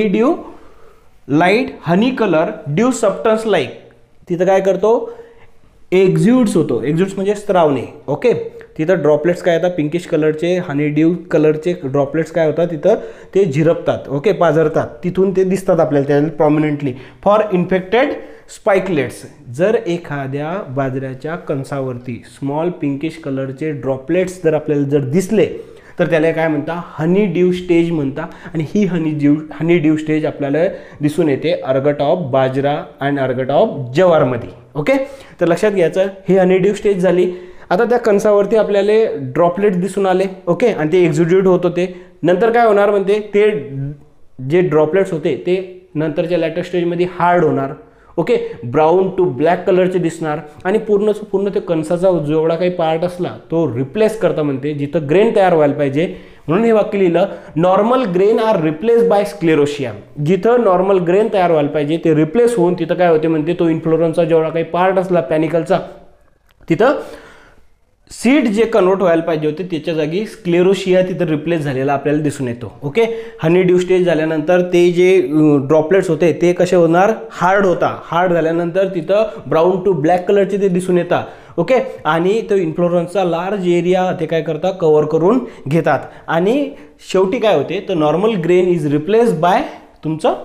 honey colour dew substance like तिथं काय करतो एक्झ्युट्स होतो. एक्झ्युट्स म्हणजे स्त्रावणे. ओके, तिथं ड्रॉपलेट्स काय येतात पिंकिश कलरचे हनी ड्यू कलरचे ड्रॉपलेट्स काय होतात तिथं ते झिरपतात. ओके, पाझरतात, तिथून ते दिसतात आपल्याला त्याला प्रॉमिनंटली. फॉर इन्फेक्टेड स्पाइकलेट्स, जर एखाद्या बाजऱ्याच्या कणसावरती स्मॉल पिंकिश कलरचे ड्रॉपलेट्स जर आपल्याला जर दिसले तर त्याला काय म्हणता हनी ड्यू स्टेज म्हणता. आणि ही हनी ड्यू स्टेज आपल्याला दिसून येते अर्गट ऑफ बाजरा आणि अर्गट ऑफ जवारमध्ये. ओके, तर लक्षात घ्यायचं हे हनी ड्यू स्टेज झाली. आता त्या कणसावरती आपल्याला ड्रॉपलेट दिसून आले. ओके, आणि ते एक्झिक्यूट होत होते. नंतर काय होणार म्हणते ते जे ड्रॉपलेट्स होते ते नंतरच्या लॅटर स्टेजमध्ये हार्ड होणार. ओके, ब्राऊन टू ब्लॅक कलरचे दिसणार आणि पूर्ण ते कणसाचा जेवढा काही पार्ट असला तो रिप्लेस करता म्हणते जिथं ग्रेन तयार व्हायला पाहिजे. म्हणून हे वाक्य लिहिलं, normal grain are replace by sclerotia. जिथं नॉर्मल ग्रेन तयार व्हायला पाहिजे ते रिप्लेस होऊन तिथं काय होते म्हणते तो इन्फ्लोरन्सचा जेवढा काही पार्ट असला पॅनिकलचा तिथं सीड जे कन्वर्ट व्हायला पाहिजे होते त्याच्या जागी स्क्लेरोशिया तिथं रिप्लेस झालेला आपल्याला दिसून येतो. ओके, हनी ड्यू स्टेज झाल्यानंतर ते जे ड्रॉपलेट्स होते ते कसे होणार हार्ड झाल्यानंतर तिथं ब्राऊन टू ब्लॅक कलरचे ते दिसून येतात. ओके, आणि तो इन्फ्लोरन्सचा लार्ज एरिया ते काय करतात कव्हर करून घेतात. आणि शेवटी काय होते तर normal grain is replace by तुमचं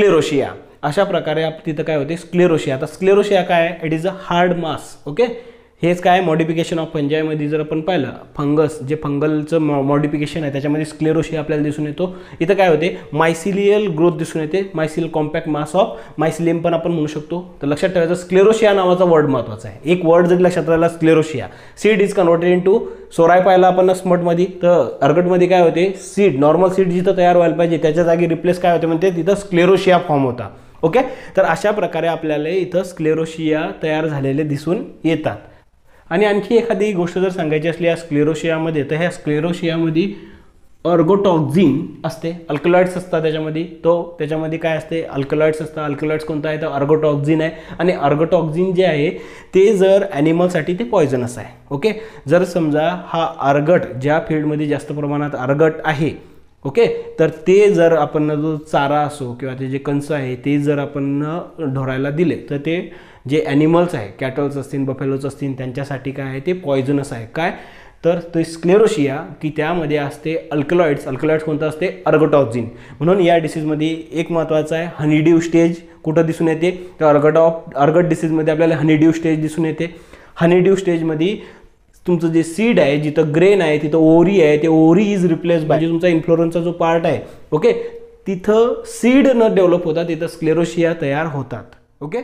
स्क्लेरोशिया. अशा प्रकारे तिथं काय होते स्क्लेरोशिया. आता स्क्लेरोशिया काय it is a hard mass. Okay, हेच काय मॉडिफिकेशन ऑफ फंजायमध्ये जर आपण पाहिलं फंगस जे फंगलचं मॉडिफिकेशन आहे त्याच्यामध्ये स्क्लेरोशिया आपल्याला दिसून येतो. इथं काय होते मायसिलियल ग्रोथ दिसून येते, मायसिल कॉम्पॅक्ट मास ऑफ मायसिलियम पण आपण म्हणू शकतो. तर लक्षात ठेवायचं स्क्लेरोशिया नावाचा वर्ड महत्त्वाचा आहे. एक वर्ड जरी लक्षात राहिला sclerotia. Seed is converted into sori पाहिला आपण स्मटमध्ये, तर अर्गटमध्ये काय होते सीड नॉर्मल सीड जिथं तयार व्हायला पाहिजे त्याच्या जागी रिप्लेस काय होते म्हणते तिथं स्क्लेरोशिया फॉर्म होता. ओके, तर अशा प्रकारे आपल्याला इथं स्क्लेरोशिया तयार झालेले दिसून येतात. आणि आणखी एखादी गोष्ट जर सांगायची असली या स्क्लेरोशियामध्ये, तर ह्या स्क्लेरोशियामध्ये अर्गोटॉक्झिन असते, अल्कलॉइड्स असतात त्याच्यामध्ये. त्याच्यामध्ये काय असते अल्कलॉइड्स असतात. अल्कलॉइड्स कोणता आहे तर अर्गोटॉक्झिन आहे. आणि अर्गोटॉक्झिन जे आहे ते जर ॲनिमलसाठी ते पॉयझनस आहे. ओके, जर समजा हा अर्गट ज्या फील्डमध्ये जास्त प्रमाणात अर्गट आहे, ओके, तर ते जर आपण जो चारा असो किंवा ते जे कंस आहे ते जर आपण ढोरायला दिले तर ते जे ॲनिमल्स आहे कॅटल्स असतील बफेलोज असतील त्यांच्यासाठी काय आहे ते पॉयझनस आहे. काय तर ते स्क्लेरोशिया की त्यामध्ये असते अल्कलॉइड्स कोणतं असते अर्गोटॉक्झिन. म्हणून या डिसीजमध्ये एक महत्त्वाचं आहे हनीड्यू स्टेज कुठं दिसून येते तर अर्गट डिसीजमध्ये आपल्याला हनीड्यू स्टेज दिसून येते. हनीड्यू स्टेजमध्ये तुमचं जे सीड आहे जिथं ग्रेन आहे तिथं ओरी आहे, ते ओरी इज रिप्लेस बाय म्हणजे तुमचा इन्फ्लोरन्सचा जो पार्ट आहे, ओके, तिथं सीड न डेव्हलप होतात तिथं स्क्लेरोशिया तयार होतात. ओके,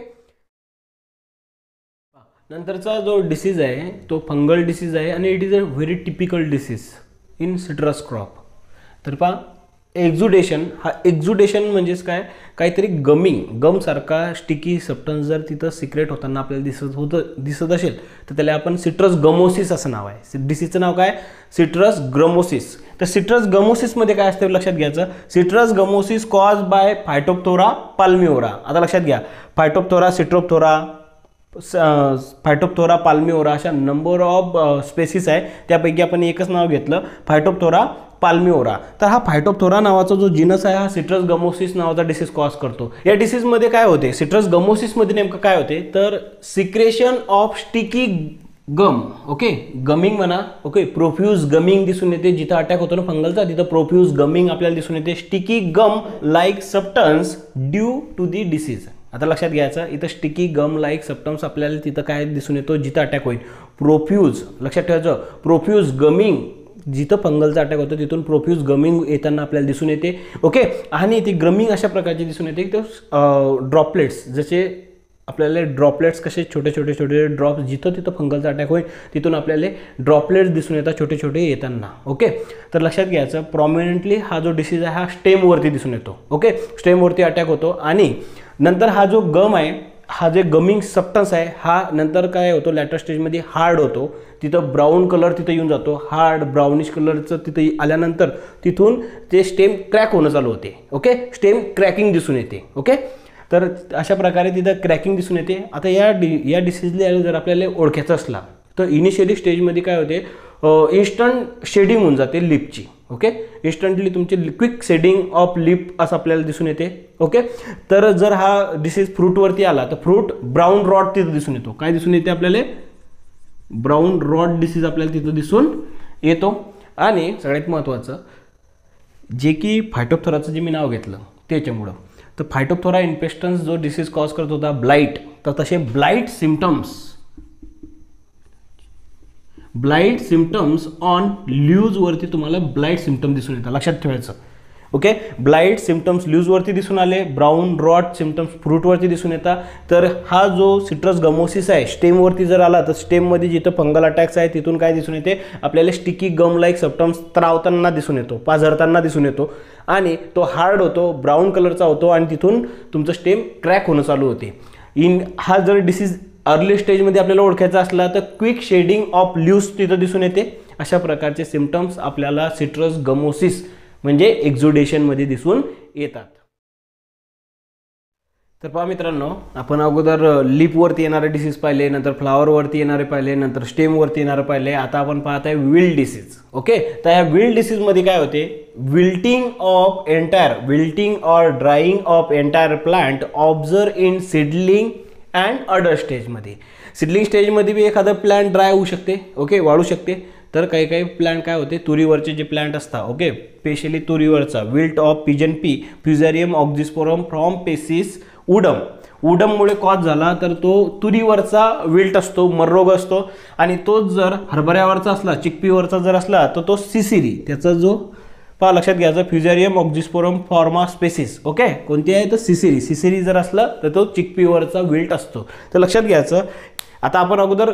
नंतरचा जो डिसीज आहे तो फंगल डिसीज आहे आणि it is a very typical disease in citrus crop. तर पहा एक्झुडेशन, हा एक्झुडेशन म्हणजेच काय काहीतरी गमसारखा स्टिकी सबस्टन्स जर तिथं सिक्रेट होताना आपल्याला दिसत असेल तर त्याला आपण सिट्रस गमोसिस असं नाव आहे. डिसीजचं नाव काय सिट्रस गमोसिस. तर सिट्रस गमोसिसमध्ये काय असतं लक्षात घ्यायचं, citrus gummosis cause by Phytophthora palmivora. आता लक्षात घ्या फायटोप्थोरा फायटोप्थोरा पाल्मिओरा अशा नंबर ऑफ स्पेसिस आहे, त्यापैकी आपण एकच नाव घेतलं फायटोप्थोरा पाल्मिओरा. तर हा फायटोप्थोरा नावाचा जो जिनस आहे हा सिट्रस गमोसिस नावाचा डिसीज कॉज करतो. या डिसीजमध्ये काय होते सिट्रस गमोसिसमध्ये नेमकं काय होते तर secretion of sticky gum, okay, gumming म्हणा, ओके, प्रोफ्यूज गमिंग दिसून येते. जिथं अटॅक होतो ना फंगलचा तिथं प्रोफ्यूज गमिंग आपल्याला दिसून येते. Sticky gum like substance due to the disease. आता लक्षात घ्यायचं इथं स्टिकी गम लाईक सबस्टन्स आपल्याला तिथं काय दिसून येतो जिथं अटॅक होईल प्रोफ्यूज. लक्षात ठेवायचं प्रोफ्यूज गमिंग जिथं फंगलचा अटॅक होतो तिथून प्रोफ्यूज गमिंग येताना आपल्याला दिसून येते. ओके, आणि ती गमिंग अशा प्रकारची दिसून येते की ड्रॉपलेट्स जसे आपल्याला ड्रॉपलेट्स कसे छोटे ड्रॉप्स जिथं तिथं फंगलचा अटॅक होईल तिथून आपल्याला ड्रॉपलेट्स दिसून येतात छोटे येताना. ओके, तर लक्षात घ्यायचं प्रॉमिनंटली हा जो डिसीज आहे हा स्टेमवरती दिसून येतो. ओके, स्टेमवरती अटॅक होतो आणि नंतर हा जो गम आहे हा जे गमिंग सबस्टन्स आहे हा नंतर काय होतो लॅटर स्टेजमध्ये हार्ड होतो. तिथं ब्राऊन कलर तिथं येऊन जातो, हार्ड ब्राउनिश कलरचं तिथं आल्यानंतर तिथून ते स्टेम क्रॅक होणं चालू होते. ओके, स्टेम क्रॅकिंग दिसून येते. ओके, तर अशा प्रकारे तिथं क्रॅकिंग दिसून येते. आता या डिसीजला जर आपल्याला ओळखायचं असला तर इनिशियली स्टेजमध्ये काय होते इन्स्टंट शेडिंग होऊन जाते लिपची. ओके, इन्स्टंटली तुमची क्विक शेडिंग ऑफ लिप असं आपल्याला दिसून येते. ओके, तर जर हा डिसीज फ्रूटवरती आला तर फ्रूट ब्राऊन रॉड तिथं दिसून येतो. काय दिसून येते आपल्याला ब्राऊन रॉड डिसीज आपल्याला तिथं दिसून येतो. आणि सगळ्यात महत्त्वाचं जे की फायटोप्थोराचं जे मी नाव घेतलं त्याच्यामुळं तर फायटोप्थोरा इन्फेक्शन्स जो डिसीज कॉज करत होता ब्लाइट, तर तसे ब्लाइट सिम्पटम्स ऑन ल्यूजवरती तुम्हाला ब्लाइट सिम्पटम दिसून येतात. लक्षात ठेवायचं. ओके, ब्लाइट सिम्पटम्स ल्यूजवरती दिसून आले, ब्राऊन रॉड सिम्पटम्स फ्रूटवरती दिसून येतात. तर हा जो सिट्रस गमोसिस आहे स्टेमवरती जर आला तर स्टेममध्ये जिथं फंगल अटॅक्स आहे तिथून काय दिसून येते आपल्याला स्टिकी गम लाईक सबस्टन्स त्रावताना दिसून येतो, पाझरताना दिसून येतो आणि तो हार्ड होतो, ब्राऊन कलरचा होतो आणि तिथून तुमचं स्टेम क्रॅक होणं चालू होते. हा जर डिसीज अर्ली स्टेजमध्ये आपल्याला ओळखायचा असला तर क्विक शेडिंग ऑफ ल्यूज तिथं दिसून येते. अशा प्रकारचे सिम्पटम्स आपल्याला सिट्रस गमोसिस म्हणजे एक्झुडेशनमध्ये दिसून येतात. तर पहा मित्रांनो आपण अगोदर लिपवरती येणारे डिसीज पाहिले, नंतर फ्लावरवरती येणारे पाहिले, नंतर स्टेमवरती येणारे पाहिले. आता आपण पाहत आहे विल्ड डिसीज. ओके, तर ह्या विल्ड डिसीजमध्ये काय होते wilting or drying of entire plant observe in seedling and adult स्टेजमध्ये. सीडलिंग स्टेजमध्ये बी एखादं प्लांट ड्राय होऊ शकते, ओके, वाळू शकते. तर काही प्लांट काय होते तुरीवरचे जे प्लांट असतात, ओके, स्पेशली तुरीवरचा wilt of pigeon pea Fusarium oxysporum from species udum. उडममुळे कॉज झाला तर तो तुरीवरचा विल्ट असतो, मररोग असतो, आणि तोच जर हरभऱ्यावरचा असला, चिकपीवरचा जर असला तर तो सिसिरी, त्याचा जो पहा लक्षात घ्यायचं फ्युजेरियम ऑक्झिस्पोरम फॉर्मा स्पेसिस, ओके, कोणती आहे तर सिसिरी, सिसिरी जर असला तर तो चिकपीवरचा विल्ट असतो. तर लक्षात घ्यायचं. आता आपण अगोदर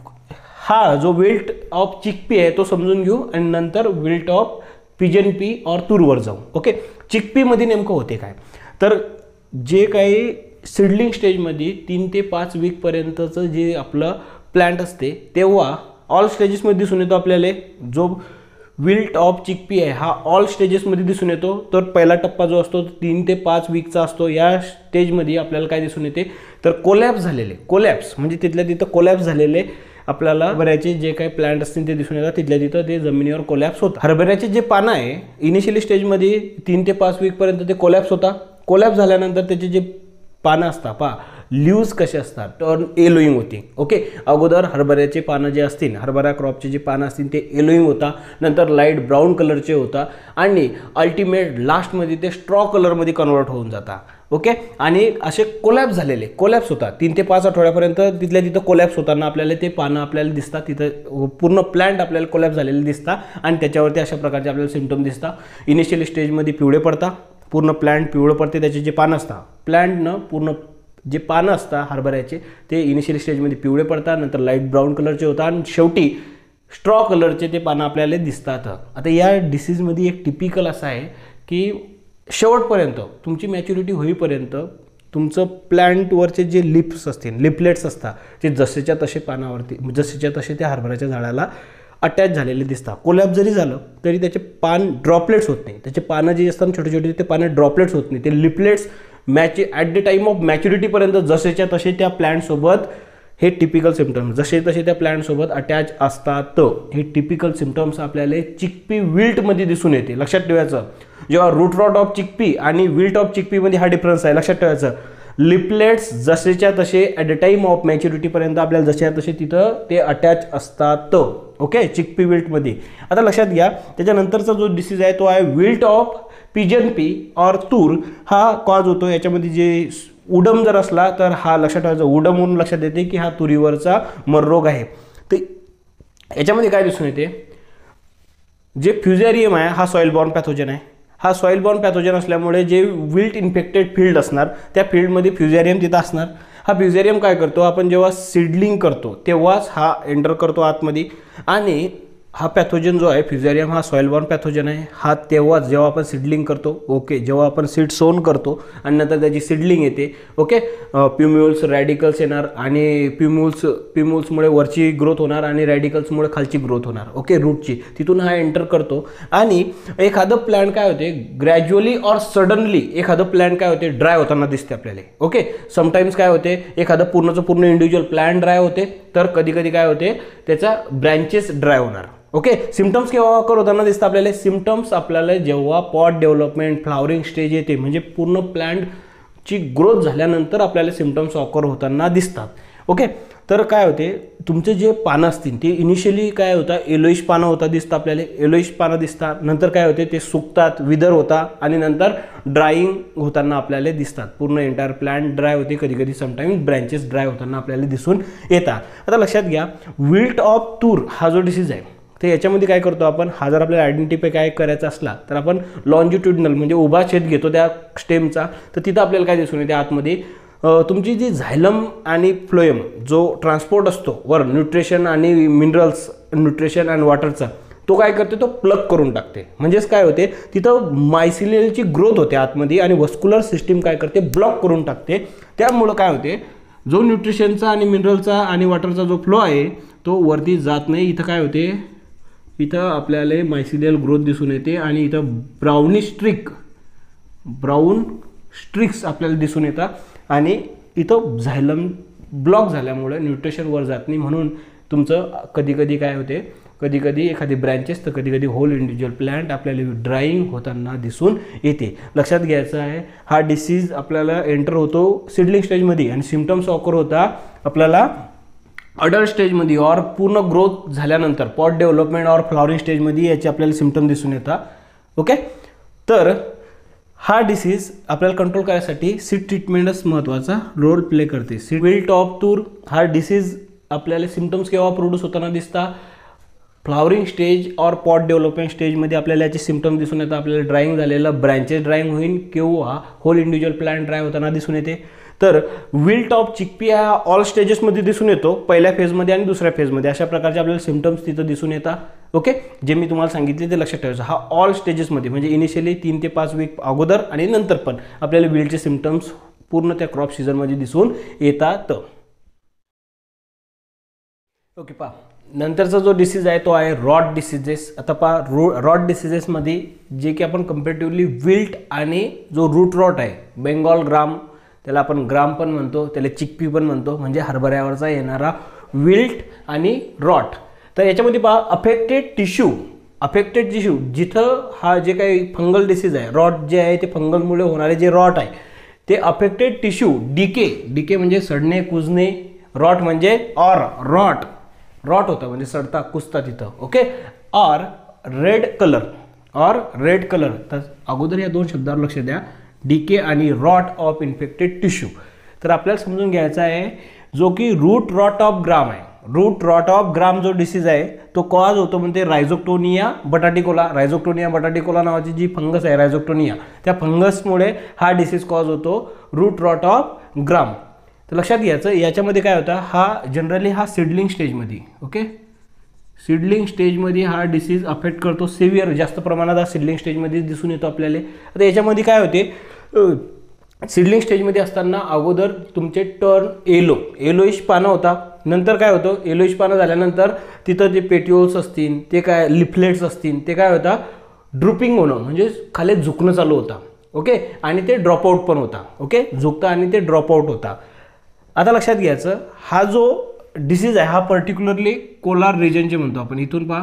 हा जो विल्ट ऑफ चिकपी आहे तो समजून घेऊ आणि नंतर विल्ट ऑफ पिजन पी और तूरवर जाऊ. ओके, चिकपीमध्ये नेमकं होते काय तर जे काही सीडलिंग स्टेजमध्ये 3 ते 5 वीकपर्यंतचं जे आपलं प्लांट असते तेव्हा ऑल स्टेजेसमध्ये दिसून येतो आपल्याला. जो विल्ट ऑफ चिकपी आहे हा ऑल स्टेजेसमध्ये दिसून येतो. तर पहिला टप्पा जो असतो 3 ते 5 वीकचा असतो. या स्टेजमध्ये आपल्याला काय दिसून येते तर कोलॅप्स झालेले, कोलॅप्स म्हणजे तिथल्या तिथं कोलॅप्स झालेले आपल्याला हरभऱ्याचे जे काही प्लांट असतील ते दिसून येतात. तिथल्या तिथं ते जमिनीवर कोलॅप्स होतात. हरभऱ्याचे जे पानं आहे इनिशियली स्टेजमध्ये 3 ते 5 वीकपर्यंत ते कोलॅप्स होता. कोलॅप्स झाल्यानंतर त्याचे जे पानं असतात पहा लीव्स कसे असतात टर्न येलोइंग होते. ओके, अगोदर हरभऱ्याचे पानं जे असतील, हरभरा क्रॉपचे जे पानं असतील ते येलोइंग होता, नंतर लाईट ब्राऊन कलरचे होता आणि अल्टिमेट लास्टमध्ये ते स्ट्रॉ कलरमध्ये कन्वर्ट होऊन जातात. ओके, आणि असे कोलॅप्स झालेले, कोलॅप्स होतात 3 ते 5 आठवड्यापर्यंत तिथल्या तिथं कोलॅप्स होताना आपल्याला ते पानं आपल्याला दिसतात. तिथं पूर्ण प्लांट आपल्याला कोलॅप्स झालेले दिसतात आणि त्याच्यावरती अशा प्रकारचे आपल्याला सिम्पटम दिसतात. इनिशियली स्टेजमध्ये पिवळे पडतात, पूर्ण प्लांट पिवळं पडते, त्याचे जे पानं असतात प्लांटनं पूर्ण जे पानं असतात हरभऱ्याचे ते इनिशियली स्टेजमध्ये पिवळे पडतात, नंतर लाईट ब्राऊन कलरचे होतात आणि शेवटी स्ट्रॉ कलरचे ते पानं आपल्याला दिसतात. आता या डिसीजमध्ये एक टिपिकल असं आहे की शेवटपर्यंत तुमची मॅच्युरिटी होईपर्यंत तुमचं प्लांटवरचे जे लिप्स असतील, लिपलेट्स असतात ते जसेच्या तसे पानावरती, जसेच्या तसे त्या हरभऱ्याच्या झाडाला अटॅच झालेले दिसतात. कोलॅप्स जरी झालं तरी त्याचे पान ड्रॉपलेट्स होत नाही, त्याचे पानं जे असतात छोटे छोटे ते पानं ड्रॉपलेट्स होत नाही. ते leaflets at the time of मॅच्युरिटीपर्यंत जसेच्या तसे त्या प्लांटसोबत हे टिपिकल सिम्पटम्स जसे तसे त्या प्लांटसोबत अटॅच असतात. हे टिपिकल सिम्पटम्स आपल्याला चिकपी विल्टमध्ये दिसून येते. लक्षात ठेवायचं, जेव्हा रूट रॉट ऑफ चिकपी आणि विल्ट ऑफ चिकपीमध्ये हा डिफरन्स आहे. लक्षात ठेवायचं, लिपलेट्स जसेच्या तसे ॲट द टाईम ऑफ मॅच्युरिटीपर्यंत आपल्याला जसे तसे तिथं ते अटॅच असतात. ओके, चिकपी विल्टमध्ये. आता लक्षात घ्या, त्याच्यानंतरचा जो डिसीज आहे तो आहे विल्ट ऑफ पिजन पी और तूर. हा कॉज होतो याच्यामध्ये जे उडम जर असला तर हा लक्षात ठेवायचा, उडम म्हणून लक्षात येते की हा तुरीवरचा मररोग आहे. तर याच्यामध्ये काय दिसून येते, जे फ्युजेरियम आहे हा सॉइल बॉर्न पॅथोजन आहे. हा सॉइल बॉर्न पॅथोजन असल्यामुळे जे विल्ट इन्फेक्टेड फील्ड असणार त्या फील्डमध्ये फ्युजेरियम तिथं असणार. हा फ्युजेरियम काय करतो, आपण जेव्हा सीडलिंग करतो तेव्हाच हा एंटर करतो आतमध्ये आणि हा पॅथोजन जो आहे फ्युजेरियम हा सॉइल बॉर्न पॅथोजन आहे. हा तेव्हाच जेव्हा आपण सीडलिंग करतो, ओके, जेव्हा आपण सीड सोन करतो आणि नंतर त्याची सीडलिंग येते, ओके, प्युम्युल्स रॅडिकल्स येणार आणि प्युम्युल्समुळे वरची ग्रोथ होणार आणि रॅडिकल्समुळे खालची ग्रोथ होणार, ओके, रूटची. तिथून हा एंटर करतो आणि एखादं प्लांट काय होते ग्रॅज्युअली और सडनली एखादं प्लांट काय होते ड्राय होताना दिसते आपल्याला. ओके, समटाईम्स काय होते एखादं पूर्णचं पूर्ण इंडिव्हिज्युअल प्लांट ड्राय होते, तर कधी कधी काय होते त्याचा ब्रँचेस ड्राय होणार. ओके, सिम्पटम्स केव्हा ऑकर होताना दिसतात आपल्याला, सिम्पटम्स आपल्याला जेव्हा पॉट डेव्हलपमेंट फ्लावरिंग स्टेज येते म्हणजे पूर्ण प्लांटची ग्रोथ झाल्यानंतर आपल्याला सिम्पटम्स ऑकर होताना दिसतात. ओके, तर काय होते तुमचे जे पानं असतील ते इनिशियली काय होतं येलोइश पानं होता दिसतं आपल्याला, येलोइश पानं दिसतात, नंतर काय होते ते सुकतात, विदर होता आणि नंतर ड्राईंग होताना आपल्याला दिसतात. पूर्ण एंटायर प्लांट ड्राय होते, कधी कधी समटाईम्स ब्रँचेस ड्राय होताना आपल्याला दिसून येतात. आता लक्षात घ्या, विल्ट ऑफ तूर हा जो डिसीज आहे तर याच्यामध्ये काय करतो आपण, हा जर आपल्याला आयडेंटिफाय काय करायचा असला तर आपण लॉन्जिट्युडिनल म्हणजे उभा छेद घेतो त्या स्टेमचा, तर तिथं आपल्याला काय दिसून येते आतमध्ये तुमची जी झायलम आणि फ्लोएम जो ट्रान्सपोर्ट असतो वर न्यूट्रिशन आणि मिनरल्स, न्यूट्रिशन आणि वॉटरचा, तो काय करते तो प्लग करून टाकते. म्हणजेच काय होते तिथं मायसिलियलची ग्रोथ होते आतमध्ये आणि वस्क्युलर सिस्टीम काय करते ब्लॉक करून टाकते. त्यामुळं काय होते जो न्यूट्रिशनचा आणि मिनरलचा आणि वॉटरचा जो फ्लो आहे तो वरती जात नाही. इथं काय होते, इथं आपल्याला मायसिलियल ग्रोथ दिसून येते आणि इथं ब्राऊन स्ट्रिक्स आपल्याला दिसून येतात आणि इथं झायलम ब्लॉक झाल्यामुळे न्यूट्रिशन वर जात नाही. म्हणून तुमचं कधी कधी काय होते, कधी कधी एखादी ब्रँचेस तर कधी कधी होल इंडिव्हिज्युअल प्लांट आपल्याला ड्राईंग होताना दिसून येते. लक्षात घ्यायचं आहे, हा डिसीज आपल्याला एंटर होतो सीडलिंग स्टेजमध्ये आणि सिम्पटम्स ऑकर होता आपल्याला अडल्ट स्टेजमध्ये और पूर्ण ग्रोथ झाल्यानंतर पॉट डेव्हलपमेंट और फ्लॉवरिंग स्टेजमध्ये याचे आपल्याला सिम्पटम दिसून येतात. ओके, तर हा डिसीज आपल्याला कंट्रोल करायसाठी सीड ट्रीटमेंटच महत्त्वाचा रोल प्ले करते. सीड विल्ट ऑफ तूर हा डिसीज आपल्याला सिम्पटम्स केव्हा प्रोड्यूस होताना दिसता, flowering stage or pod development स्टेजमध्ये आपल्याला याचे सिम्पटम्स दिसून येतात. आपल्याला ड्राईंग झालेलं ब्रँचेस ड्राईंग होईल किंवा होल इंडिव्हिज्युअल प्लांट ड्राय होताना दिसून येते. तर विल्ट ऑफ चिकपी हा ऑल स्टेजेसमध्ये दिसून येतो, पहिल्या फेजमध्ये आणि दुसऱ्या फेजमध्ये. अशा प्रकारचे आपल्याला सिम्पटम्स तिथं दिसून येतात. ओके, जे मी तुम्हाला सांगितले ते लक्षात ठेवायचं. हा ऑल स्टेजेसमध्ये म्हणजे इनिशियली 3 ते 5 वीक अगोदर आणि नंतर पण आपल्याला विल्टचे सिम्पटम्स पूर्ण त्या क्रॉप सीझनमध्ये दिसून येतात. ओके, पहा नंतरचा जो डिसीज आहे तो आहे रॉट डिसीजेस. आता पहा रॉट डिसीजेसमध्ये जे की आपण कम्पॅरेटिव्हली विल्ट आणि जो रूट रॉट आहे, बेंगॉल ग्राम त्याला आपण ग्राम पण म्हणतो, त्याला चिकपी पण म्हणतो, म्हणजे हरभऱ्यावरचा येणारा विल्ट आणि रॉट. तर याच्यामध्ये पहा अफेक्टेड टिश्यू जिथं हा जे काही फंगल डिसीज आहे, रॉट जे आहे ते फंगलमुळे होणारे जे रॉट आहे ते अफेक्टेड टिश्यू डिके म्हणजे सडणे कुजणे, रॉट म्हणजे रॉट होतं म्हणजे सडता कुजता तिथं. ओके, और रेड कलर. तर अगोदर या 2 शब्दावर लक्ष द्या, डीके आणि रॉट ऑफ इन्फेक्टेड टिश्यू. तर आपल्याला समजून घ्यायचा आहे जो की रूट रॉट ऑफ ग्राम आहे. रूट रॉट ऑफ ग्राम जो डिसीज आहे तो कॉज होतो म्हणजे रायझोक्टोनिया बटाटिकोला नावाची जी फंगस आहे रायझोक्टोनिया, त्या फंगसमुळे हा डिसीज कॉज होतो रूट रॉट ऑफ ग्राम. तर लक्षात घ्यायचं याच्यामध्ये काय होतं, हा जनरली हा सीडलिंग स्टेजमध्ये, ओके सीडलिंग स्टेजमध्ये हा डिसीज अफेक्ट करतो. सिव्हिअर जास्त प्रमाणात हा सीडलिंग स्टेजमध्ये दिसून येतो आपल्याला. आता याच्यामध्ये काय होते, सीडलिंग स्टेजमध्ये असताना अगोदर तुमचे टर्न येलोइश पानं होता. नंतर काय होतं, येलोइश पानं झाल्यानंतर तिथं जे पेट्युल्स असतील ते काय लिफलेट्स असतील ते काय होता, ड्रुपिंग होणं म्हणजे खाली झुकणं चालू होता. ओके, आणि ते ड्रॉपआउट पण होता. ओके, झुकता आणि ते ड्रॉपआउट होता. आता लक्षात घ्यायचं हा जो डिसीज आहे हा पर्टिक्युलरली कोलार रिजनचे म्हणतो आपण. इथून पहा,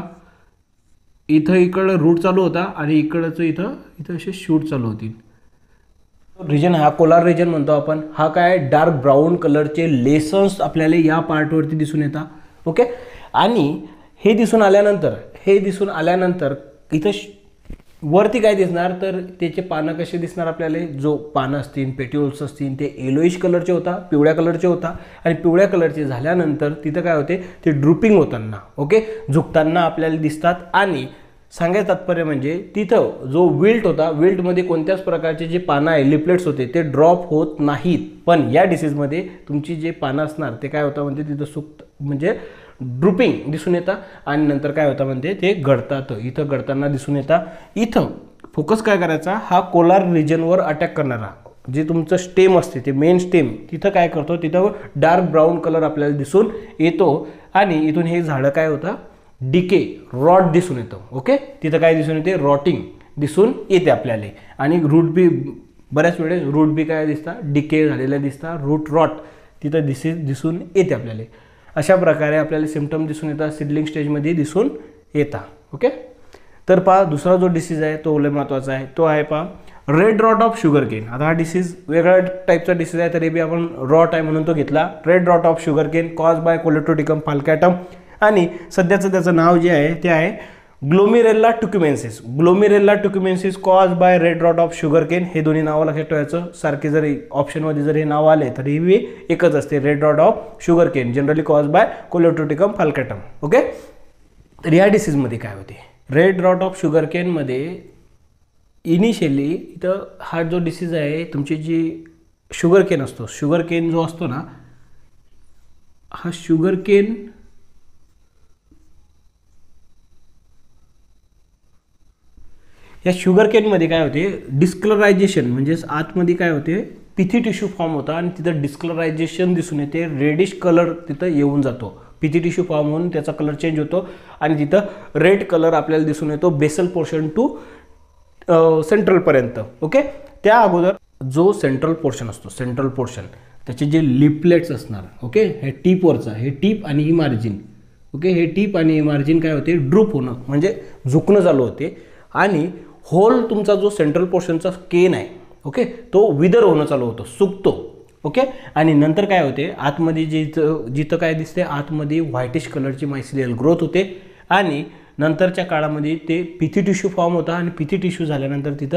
इकडं रूट चालू होता आणि इकडचं इथं असे शूट चालू होतील. रिजन हा कोलार रिजन म्हणतो आपण. हा काय डार्क ब्राऊन कलरचे लेसन्स आपल्याला या पार्टवरती दिसून येतात. ओके, आणि हे दिसून आल्यानंतर इथं वरती काय दिसणार तर त्याचे पानं कसे दिसणार आपल्याला, जो पानं असतील पेट्युल्स असतील ते येलोइश कलरचे होता, पिवळ्या कलरचे होता. आणि पिवळ्या कलरचे झाल्यानंतर तिथं काय होते, ते ड्रुपिंग होताना ओके झुकताना आपल्याला दिसतात. आणि सांगायचं तात्पर्य म्हणजे तिथं जो विल्ट होता, विल्टमध्ये कोणत्याच प्रकारचे जे पानं आहे लिपलेट्स होते ते ड्रॉप होत नाहीत. पण या डिसीजमध्ये तुमची जे पानं असणार ते काय होतं म्हणजे तिथं म्हणजे ड्रुपिंग दिसून येतं आणि नंतर काय होतं म्हणजे ते गळतात. इथं गळताना दिसून येतं. इथं फोकस काय करायचा, हा कोलार रिजनवर अटॅक करणारा जे तुमचं स्टेम असते ते मेन स्टेम तिथं काय करतो, तिथं डार्क ब्राऊन कलर आपल्याला दिसून येतो. आणि इथून हे झाडं काय होतं, डिके रॉट दिसून येतं. ओके, तिथं काय दिसून येते, रॉटिंग दिसून येते आपल्याला. आणि रूट बी बऱ्याच वेळेस रूट बी काय दिसतात, डिके झालेल्या दिसतात, रूट रॉट तिथं दिसून येते आपल्याला. अशा प्रकारे आपल्याला सिम्पटम दिसून येतात, सीडलिंग स्टेजमध्ये दिसून येतात. ओके, तर पहा दुसरा जो डिसीज आहे तो लय महत्त्वाचा आहे, तो आहे पहा रेड रॉट ऑफ शुगरकेन. आता हा डिसीज वेगळ्या टाईपचा डिसीज आहे तरी बी आपण रॉट आहे म्हणून तो घेतला. Red rot of sugarcane cause by Colletotrichum falcatum. आणि सध्याचं त्याचं नाव जे आहे ते आहे Glomerella tucumanensis cause by red rot of sugarcane. हे दोन्ही नावं लक्षात ठेवायचं. सारखे जरी ऑप्शनमध्ये जर हे नाव आले तरी हे एकच असते, red rot of sugarcane generally cause by Colletotrichum falcatum. Okay, तर या डिसीजमध्ये काय होते, रेड रॉट ऑफ शुगरकेनमध्ये इनिशियली इथं हा जो डिसीज आहे तुमची जी शुगरकेन असतो, शुगरकेन जो असतो ना, हा शुगरकेन या शुगरकेनमध्ये काय होते, डिस्कलरायझेशन म्हणजेच आतमध्ये काय होते, पिथी टिश्यू फॉर्म होता आणि तिथं डिस्कलरायझेशन दिसून येते, रेडिश कलर तिथं येऊन जातो. पिथी टिश्यू फॉर्म होऊन त्याचा कलर चेंज होतो आणि तिथं रेड कलर आपल्याला दिसून येतो बेसल पोर्शन टू सेंट्रलपर्यंत. ओके, त्या अगोदर जो सेंट्रल पोर्शन असतो, सेंट्रल पोर्शन त्याचे जे लिपलेट्स असणार, ओके हे टीपवरचा, हे टीप आणि ही मार्जिन. ओके, हे टीप आणि मार्जिन काय होते, ड्रूप होणं म्हणजे झुकणं चालू होते. आणि होल तुमचा जो सेंट्रल पोर्शनचा केन आहे ओके तो विदर होणं चालू होतो, सुकतो. ओके, आणि नंतर काय होते, आतमध्ये जिथं काय दिसते, आतमध्ये व्हाईटिश कलरची मायसिलियल ग्रोथ होते. आणि नंतरच्या काळामध्ये ते पिथी टिश्यू फॉर्म होता आणि पिथी टिश्यू झाल्यानंतर तिथं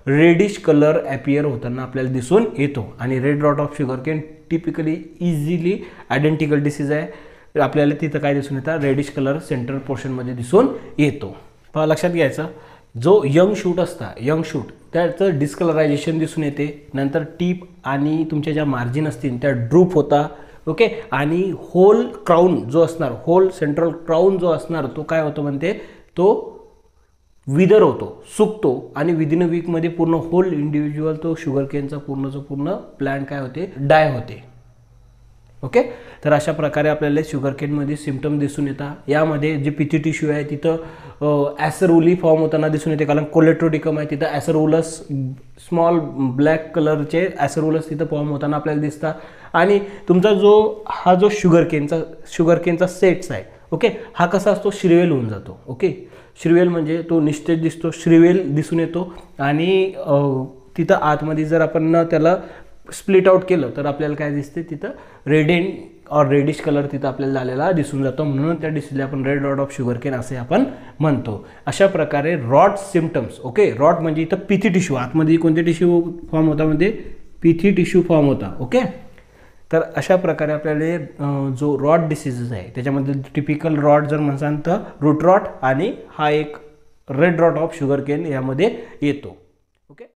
रेडिश कलर ॲपियर होताना आपल्याला दिसून येतो. आणि red rot of sugarcane typically easily identical disease आहे. आपल्याला तिथं काय दिसून येतं, रेडिश कलर सेंट्रल पोर्शनमध्ये दिसून येतो. पहा लक्षात घ्यायचं, जो यंग शूट असता, यंग शूट त्याचं डिस्कलरायझेशन दिसून येते. नंतर टीप आणि तुमच्या ज्या मार्जिन असतील त्या ड्रूप होता. ओके. आणि होल क्राऊन जो असणार, होल सेंट्रल क्राऊन जो असणार तो काय होतो म्हणते, तो विदर होतो, सुकतो. आणि विदिन अ वीकमध्ये पूर्ण होल इंडिव्हिज्युअल तो शुगरकेनचा पूर्ण प्लांट काय होते, डाय होते. ओके. तर अशा प्रकारे आपल्याला शुगरकेनमध्ये सिम्पटम दिसून येतात. यामध्ये जे पिथी टिश्यू आहे तिथं ॲसरउली फॉर्म होताना दिसून येते, कारण कोलेट्रोडिकम आहे तिथं ॲसरउलस स्मॉल ब्लॅक कलरचे ॲसरउलस तिथं फॉर्म होताना आपल्याला दिसतात. आणि तुमचा जो शुगरकेनचा सेट्स आहे, ओके, हा कसा असतो, श्रीवेल होऊन जातो. ओके. श्रीवेल म्हणजे तो निस्तेज दिसतो, श्रीवेल दिसून येतो. आणि तिथं आतमध्ये जर आपण त्याला स्प्लिट आउट केलं तर आपल्याला काय दिसते, तिथं रेड और रेडिश कलर तिथं आपल्याला झालेला दिसून जातो. म्हणून त्या डिसीजला आपण रेड रॉट ऑफ शुगरकेन असे आपण म्हणतो. अशा प्रकारे रॉट सिम्पटम्स. ओके. रॉट म्हणजे इथं पिथी टिश्यू, आतमध्ये कोणते टिश्यू फॉर्म होता म्हणजे पिथी टिश्यू फॉर्म होता. ओके. तर अशा प्रकारे आपल्याला जो रॉट डिसीजेस आहे त्याच्यामध्ये टिपिकल रॉट जर म्हणसान तर रूट रॉट आणि हा एक रेड रॉट ऑफ शुगरकेन यामध्ये येतो. ओके.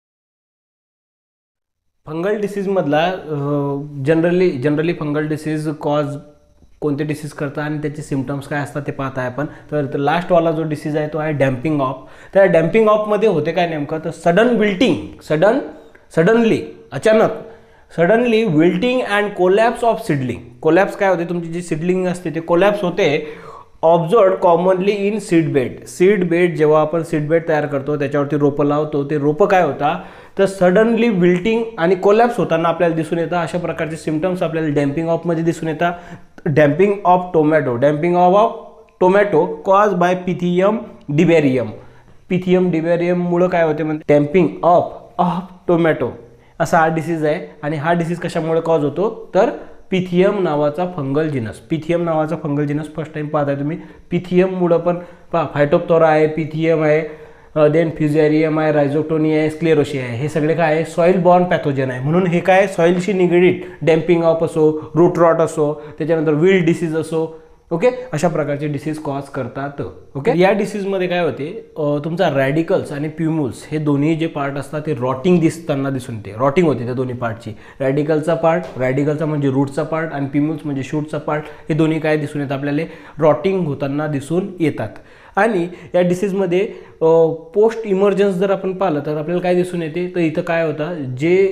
फंगल डिसीजमधला जनरली फंगल डिसीज कॉज कोणते डिसीज करतात आणि त्याचे सिम्पटम्स काय असतात ते पाहत आहे आपण. तर लास्टवाला जो डिसीज आहे तो आहे डॅम्पिंग ऑफ. त्या डॅम्पिंग ऑफमध्ये होते काय नेमकं, तर sudden wilting, suddenly wilting and collapse of seedling. Collapse काय होते, तुमची जी सिडलिंग असते ते कोलॅप्स होते. Observe commonly in seed bed जेव्हा आपण सीड बेड तयार करतो त्याच्यावरती रोपं लावतो, ते रोपं काय होता तर सडनली विल्टिंग आणि कोलॅप्स होताना आपल्याला दिसून येतं. अशा प्रकारचे सिम्पटम्स आपल्याला डॅम्पिंग ऑफमध्ये दिसून येतात. Damping off tomato cause by Pythium डिबेरियममुळं काय होते म्हणजे डॅम्पिंग ऑफ टोमॅटो असा हा डिसीज आहे. आणि हा डिसीज कशामुळे कॉज होतो तर पिथियम नावाचा फंगल जिनस फर्स्ट टाइम पाहताय तुम्ही. पिथियममुळं पण पहा, फायटोप्थोरा आहे, पिथियम आहे, देन फ्युझॅरियम आहे, रायझोटोनिया आहे, स्क्लेरोसिया आहे. हे सगळे काय आहे, सॉईल बॉर्न पॅथोजन आहे. म्हणून हे काय सॉईलशी निगडीत डॅम्पिंग ऑफ असो, रूट रॉट असो, त्याच्यानंतर विल्ड डिसीज असो, ओके, अशा प्रकारचे डिसीज कॉज करतात. ओके. या डिसीजमध्ये काय होते, तुमचा रॅडिकल्स आणि प्युम्युल्स हे दोन्ही जे पार्ट असतात ते रॉटिंग दिसताना रॉटिंग होते त्या दोन्ही पार्टची. रॅडिकलचा म्हणजे रूटचा पार्ट आणि प्युम्युल्स म्हणजे शूटचा पार्ट. हे दोन्ही काय दिसून येतात आपल्याला, रॉटिंग होताना दिसून येतात. आणि या डिसीजमध्ये पोस्ट इमर्जन्स जर आपण पाहिलं तर आपल्याला काय दिसून येते, तर इथं काय होतं,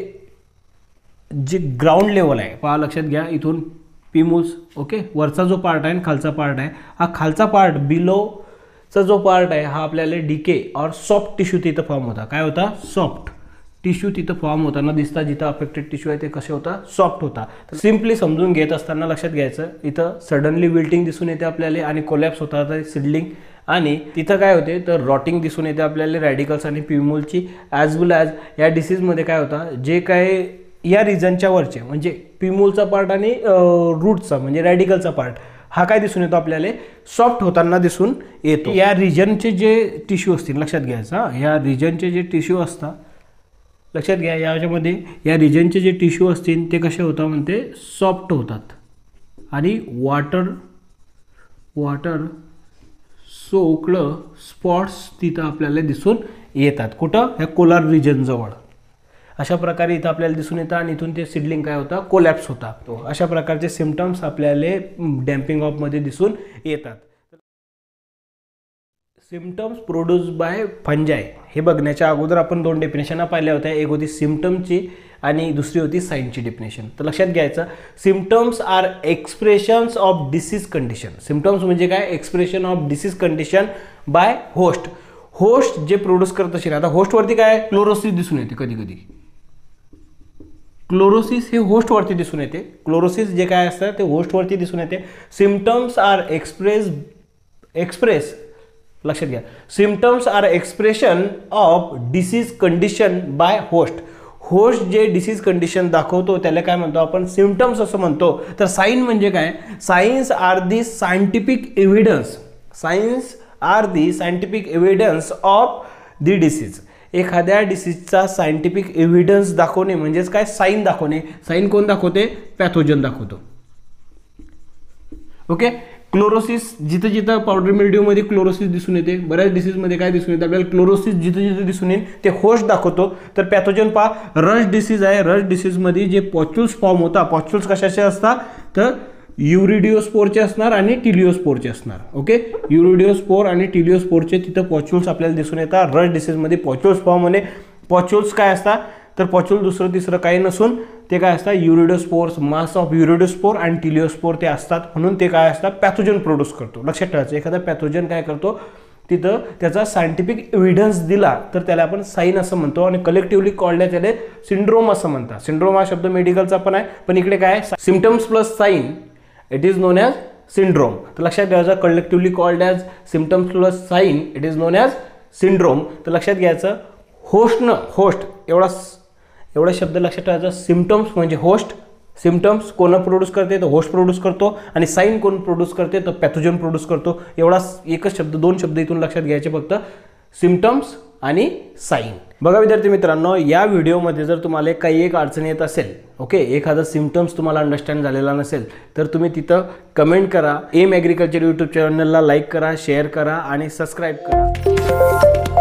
जे ग्राउंड लेवल आहे, पहा लक्षात घ्या, इथून पिमुल्स, ओके, वरचा जो पार्ट आहे आणि खालचा पार्ट आहे, हा खालचा पार्ट बिलोचा जो पार्ट आहे हा आपल्याला डीके और सॉफ्ट टिश्यू तिथं फॉर्म होता. काय होता, सॉफ्ट टिश्यू तिथं फॉर्म होताना दिसता. जिथं अफेक्टेड टिश्यू आहे ते कसे होता, सॉफ्ट होता. तर सिम्पली समजून घेत असताना लक्षात घ्यायचं, इथं सडनली विल्टिंग दिसून येते आपल्याला आणि कोलॅप्स होता सिडलिंग. आणि तिथं काय होते तर रॉटिंग दिसून येते आपल्याला रॅडिकल्स आणि प्युम्युलची. ॲज वेल ॲज या डिसीजमध्ये काय होता, जे काय या रिजनच्या वरचे म्हणजे प्युम्युलचा पार्ट आणि रूटचा म्हणजे रॅडिकलचा पार्ट हा काय दिसून येतो आपल्याला, सॉफ्ट होताना दिसून येतो. या रिजनचे जे टिश्यू असतील लक्षात घ्यायचं, या रिजनचे जे टिश्यू असतात लक्षात घ्या, याच्यामध्ये या रिजनचे जे टिश्यू असतील ते कसे होतात म्हणते, सॉफ्ट होतात. आणि वॉटर सोकलं स्पॉट्स तिथं आपल्याला दिसून येतात. कुठं, ह्या कोलार रिजन जवळ. अशा प्रकारे इथं आपल्याला दिसून येतं आणि इथून ते सिडलिंग काय होता, कोलॅप्स होता. अशा प्रकारचे सिम्पटम्स आपल्याला डॅम्पिंग ऑफमध्ये दिसून येतात. सिम्पटम्स प्रोड्यूस बाय फंजाय हे बघण्याच्या अगोदर आपण दोन डेफिनेशन पाहिल्या होत्या. एक होती सिम्पटमची आणि दुसरी होती साईनची डेफिनेशन. तर लक्षात घ्यायचं, symptoms are expressions of disease condition. Symptoms म्हणजे काय, expression of disease condition by host जे प्रोड्यूस करत असेल. आता होस्टवरती काय, क्लोरोसिस दिसून येते. कधी क्लोरोसिस हे होस्टवरती दिसून येते. क्लोरोसिस जे काय असतं ते होस्टवरती दिसून येते. सिम्पटम्स आर एक्सप्रेस लक्षात घ्या, symptoms are expression of disease condition by host जे डिसीज कंडिशन दाखवतो त्याला काय म्हणतो आपण, सिम्पटम्स असं म्हणतो. तर साईन म्हणजे काय, signs are the scientific evidence of the disease. एखाद्या डिसीजचा सायंटिफिक एव्हिडन्स दाखवणे म्हणजेच काय, साईन दाखवणे. साईन कोण दाखवते, पॅथोजन दाखवतो. ओके. क्लोरोसिस, जिथं जिथं पावडर मिल्ड्यूमध्ये क्लोरोसिस दिसून येते, बऱ्याच डिसीजमध्ये काय दिसून येते आपल्याला, क्लोरोसिस जिथं जिथं दिसून येईल ते होस्ट दाखवतो. तर पॅथोजन पहा, रश डिसीज आहे. रश डिसीजमध्ये जे पॉच्युल्स फॉर्म होता, पॉच्युल्स कशाचे असतात तर युरिडिओस्पोरचे असणार आणि टिलिओस्पोरचे असणार. ओके. युरिडिओस्पोर आणि टिलिओस्पोरचे तिथं पॉच्युल्स आपल्याला दिसून येतात. रश डिसीजमध्ये पॉच्युल्स फॉर्म होणे. पॉच्युल्स काय असतात तर पॉच्युल दुसरं तिसरं काही नसून ते काय असतात, युरिडोस्पोर्स, मास ऑफ युरिडोस्पोर आणि टिलिओस्पोर ते असतात. म्हणून ते काय असतात, पॅथोजन प्रोड्यूस करतो. लक्षात ठेवायचं, एखादा पॅथोजन काय करतो, तिथं त्याचा सायंटिफिक एव्हिडन्स दिला तर त्याला आपण साईन असं म्हणतो आणि कलेक्टिव्हली कॉल्ड आहे त्याला सिंड्रोम असं म्हणतात. सिंड्रोम हा शब्द मेडिकलचा पण आहे, पण इकडे काय symptoms plus sign, it is known as syndrome. तर लक्षात घ्यायचं, collectively called as symptoms plus sign, it is known as syndrome. तर लक्षात घ्यायचं, होस्ट एवढा शब्द लक्षात ठेवायचा. सिम्पटम्स म्हणजे होस्ट, सिम्पटम्स कोण प्रोड्यूस करते तर होस्ट प्रोड्यूस करतो, आणि साईन कोण प्रोड्यूस करते तर पॅथोजन प्रोड्यूस करतो. एवढा एकच शब्द, दोन शब्द इथून लक्षात घ्यायचे फक्त, सिम्पटम्स आणि साईन. बघा विद्यार्थी मित्रांनो, या व्हिडिओमध्ये जर तुम्हाला काही एक अडचण येत असेल, ओके, एखादा सिम्पटम्स तुम्हाला अंडरस्टँड झालेला नसेल तर तुम्ही तिथं कमेंट करा. एम ॲग्रिकल्चर यूट्यूब चॅनलला लाईक करा, शेअर करा आणि सबस्क्राईब करा.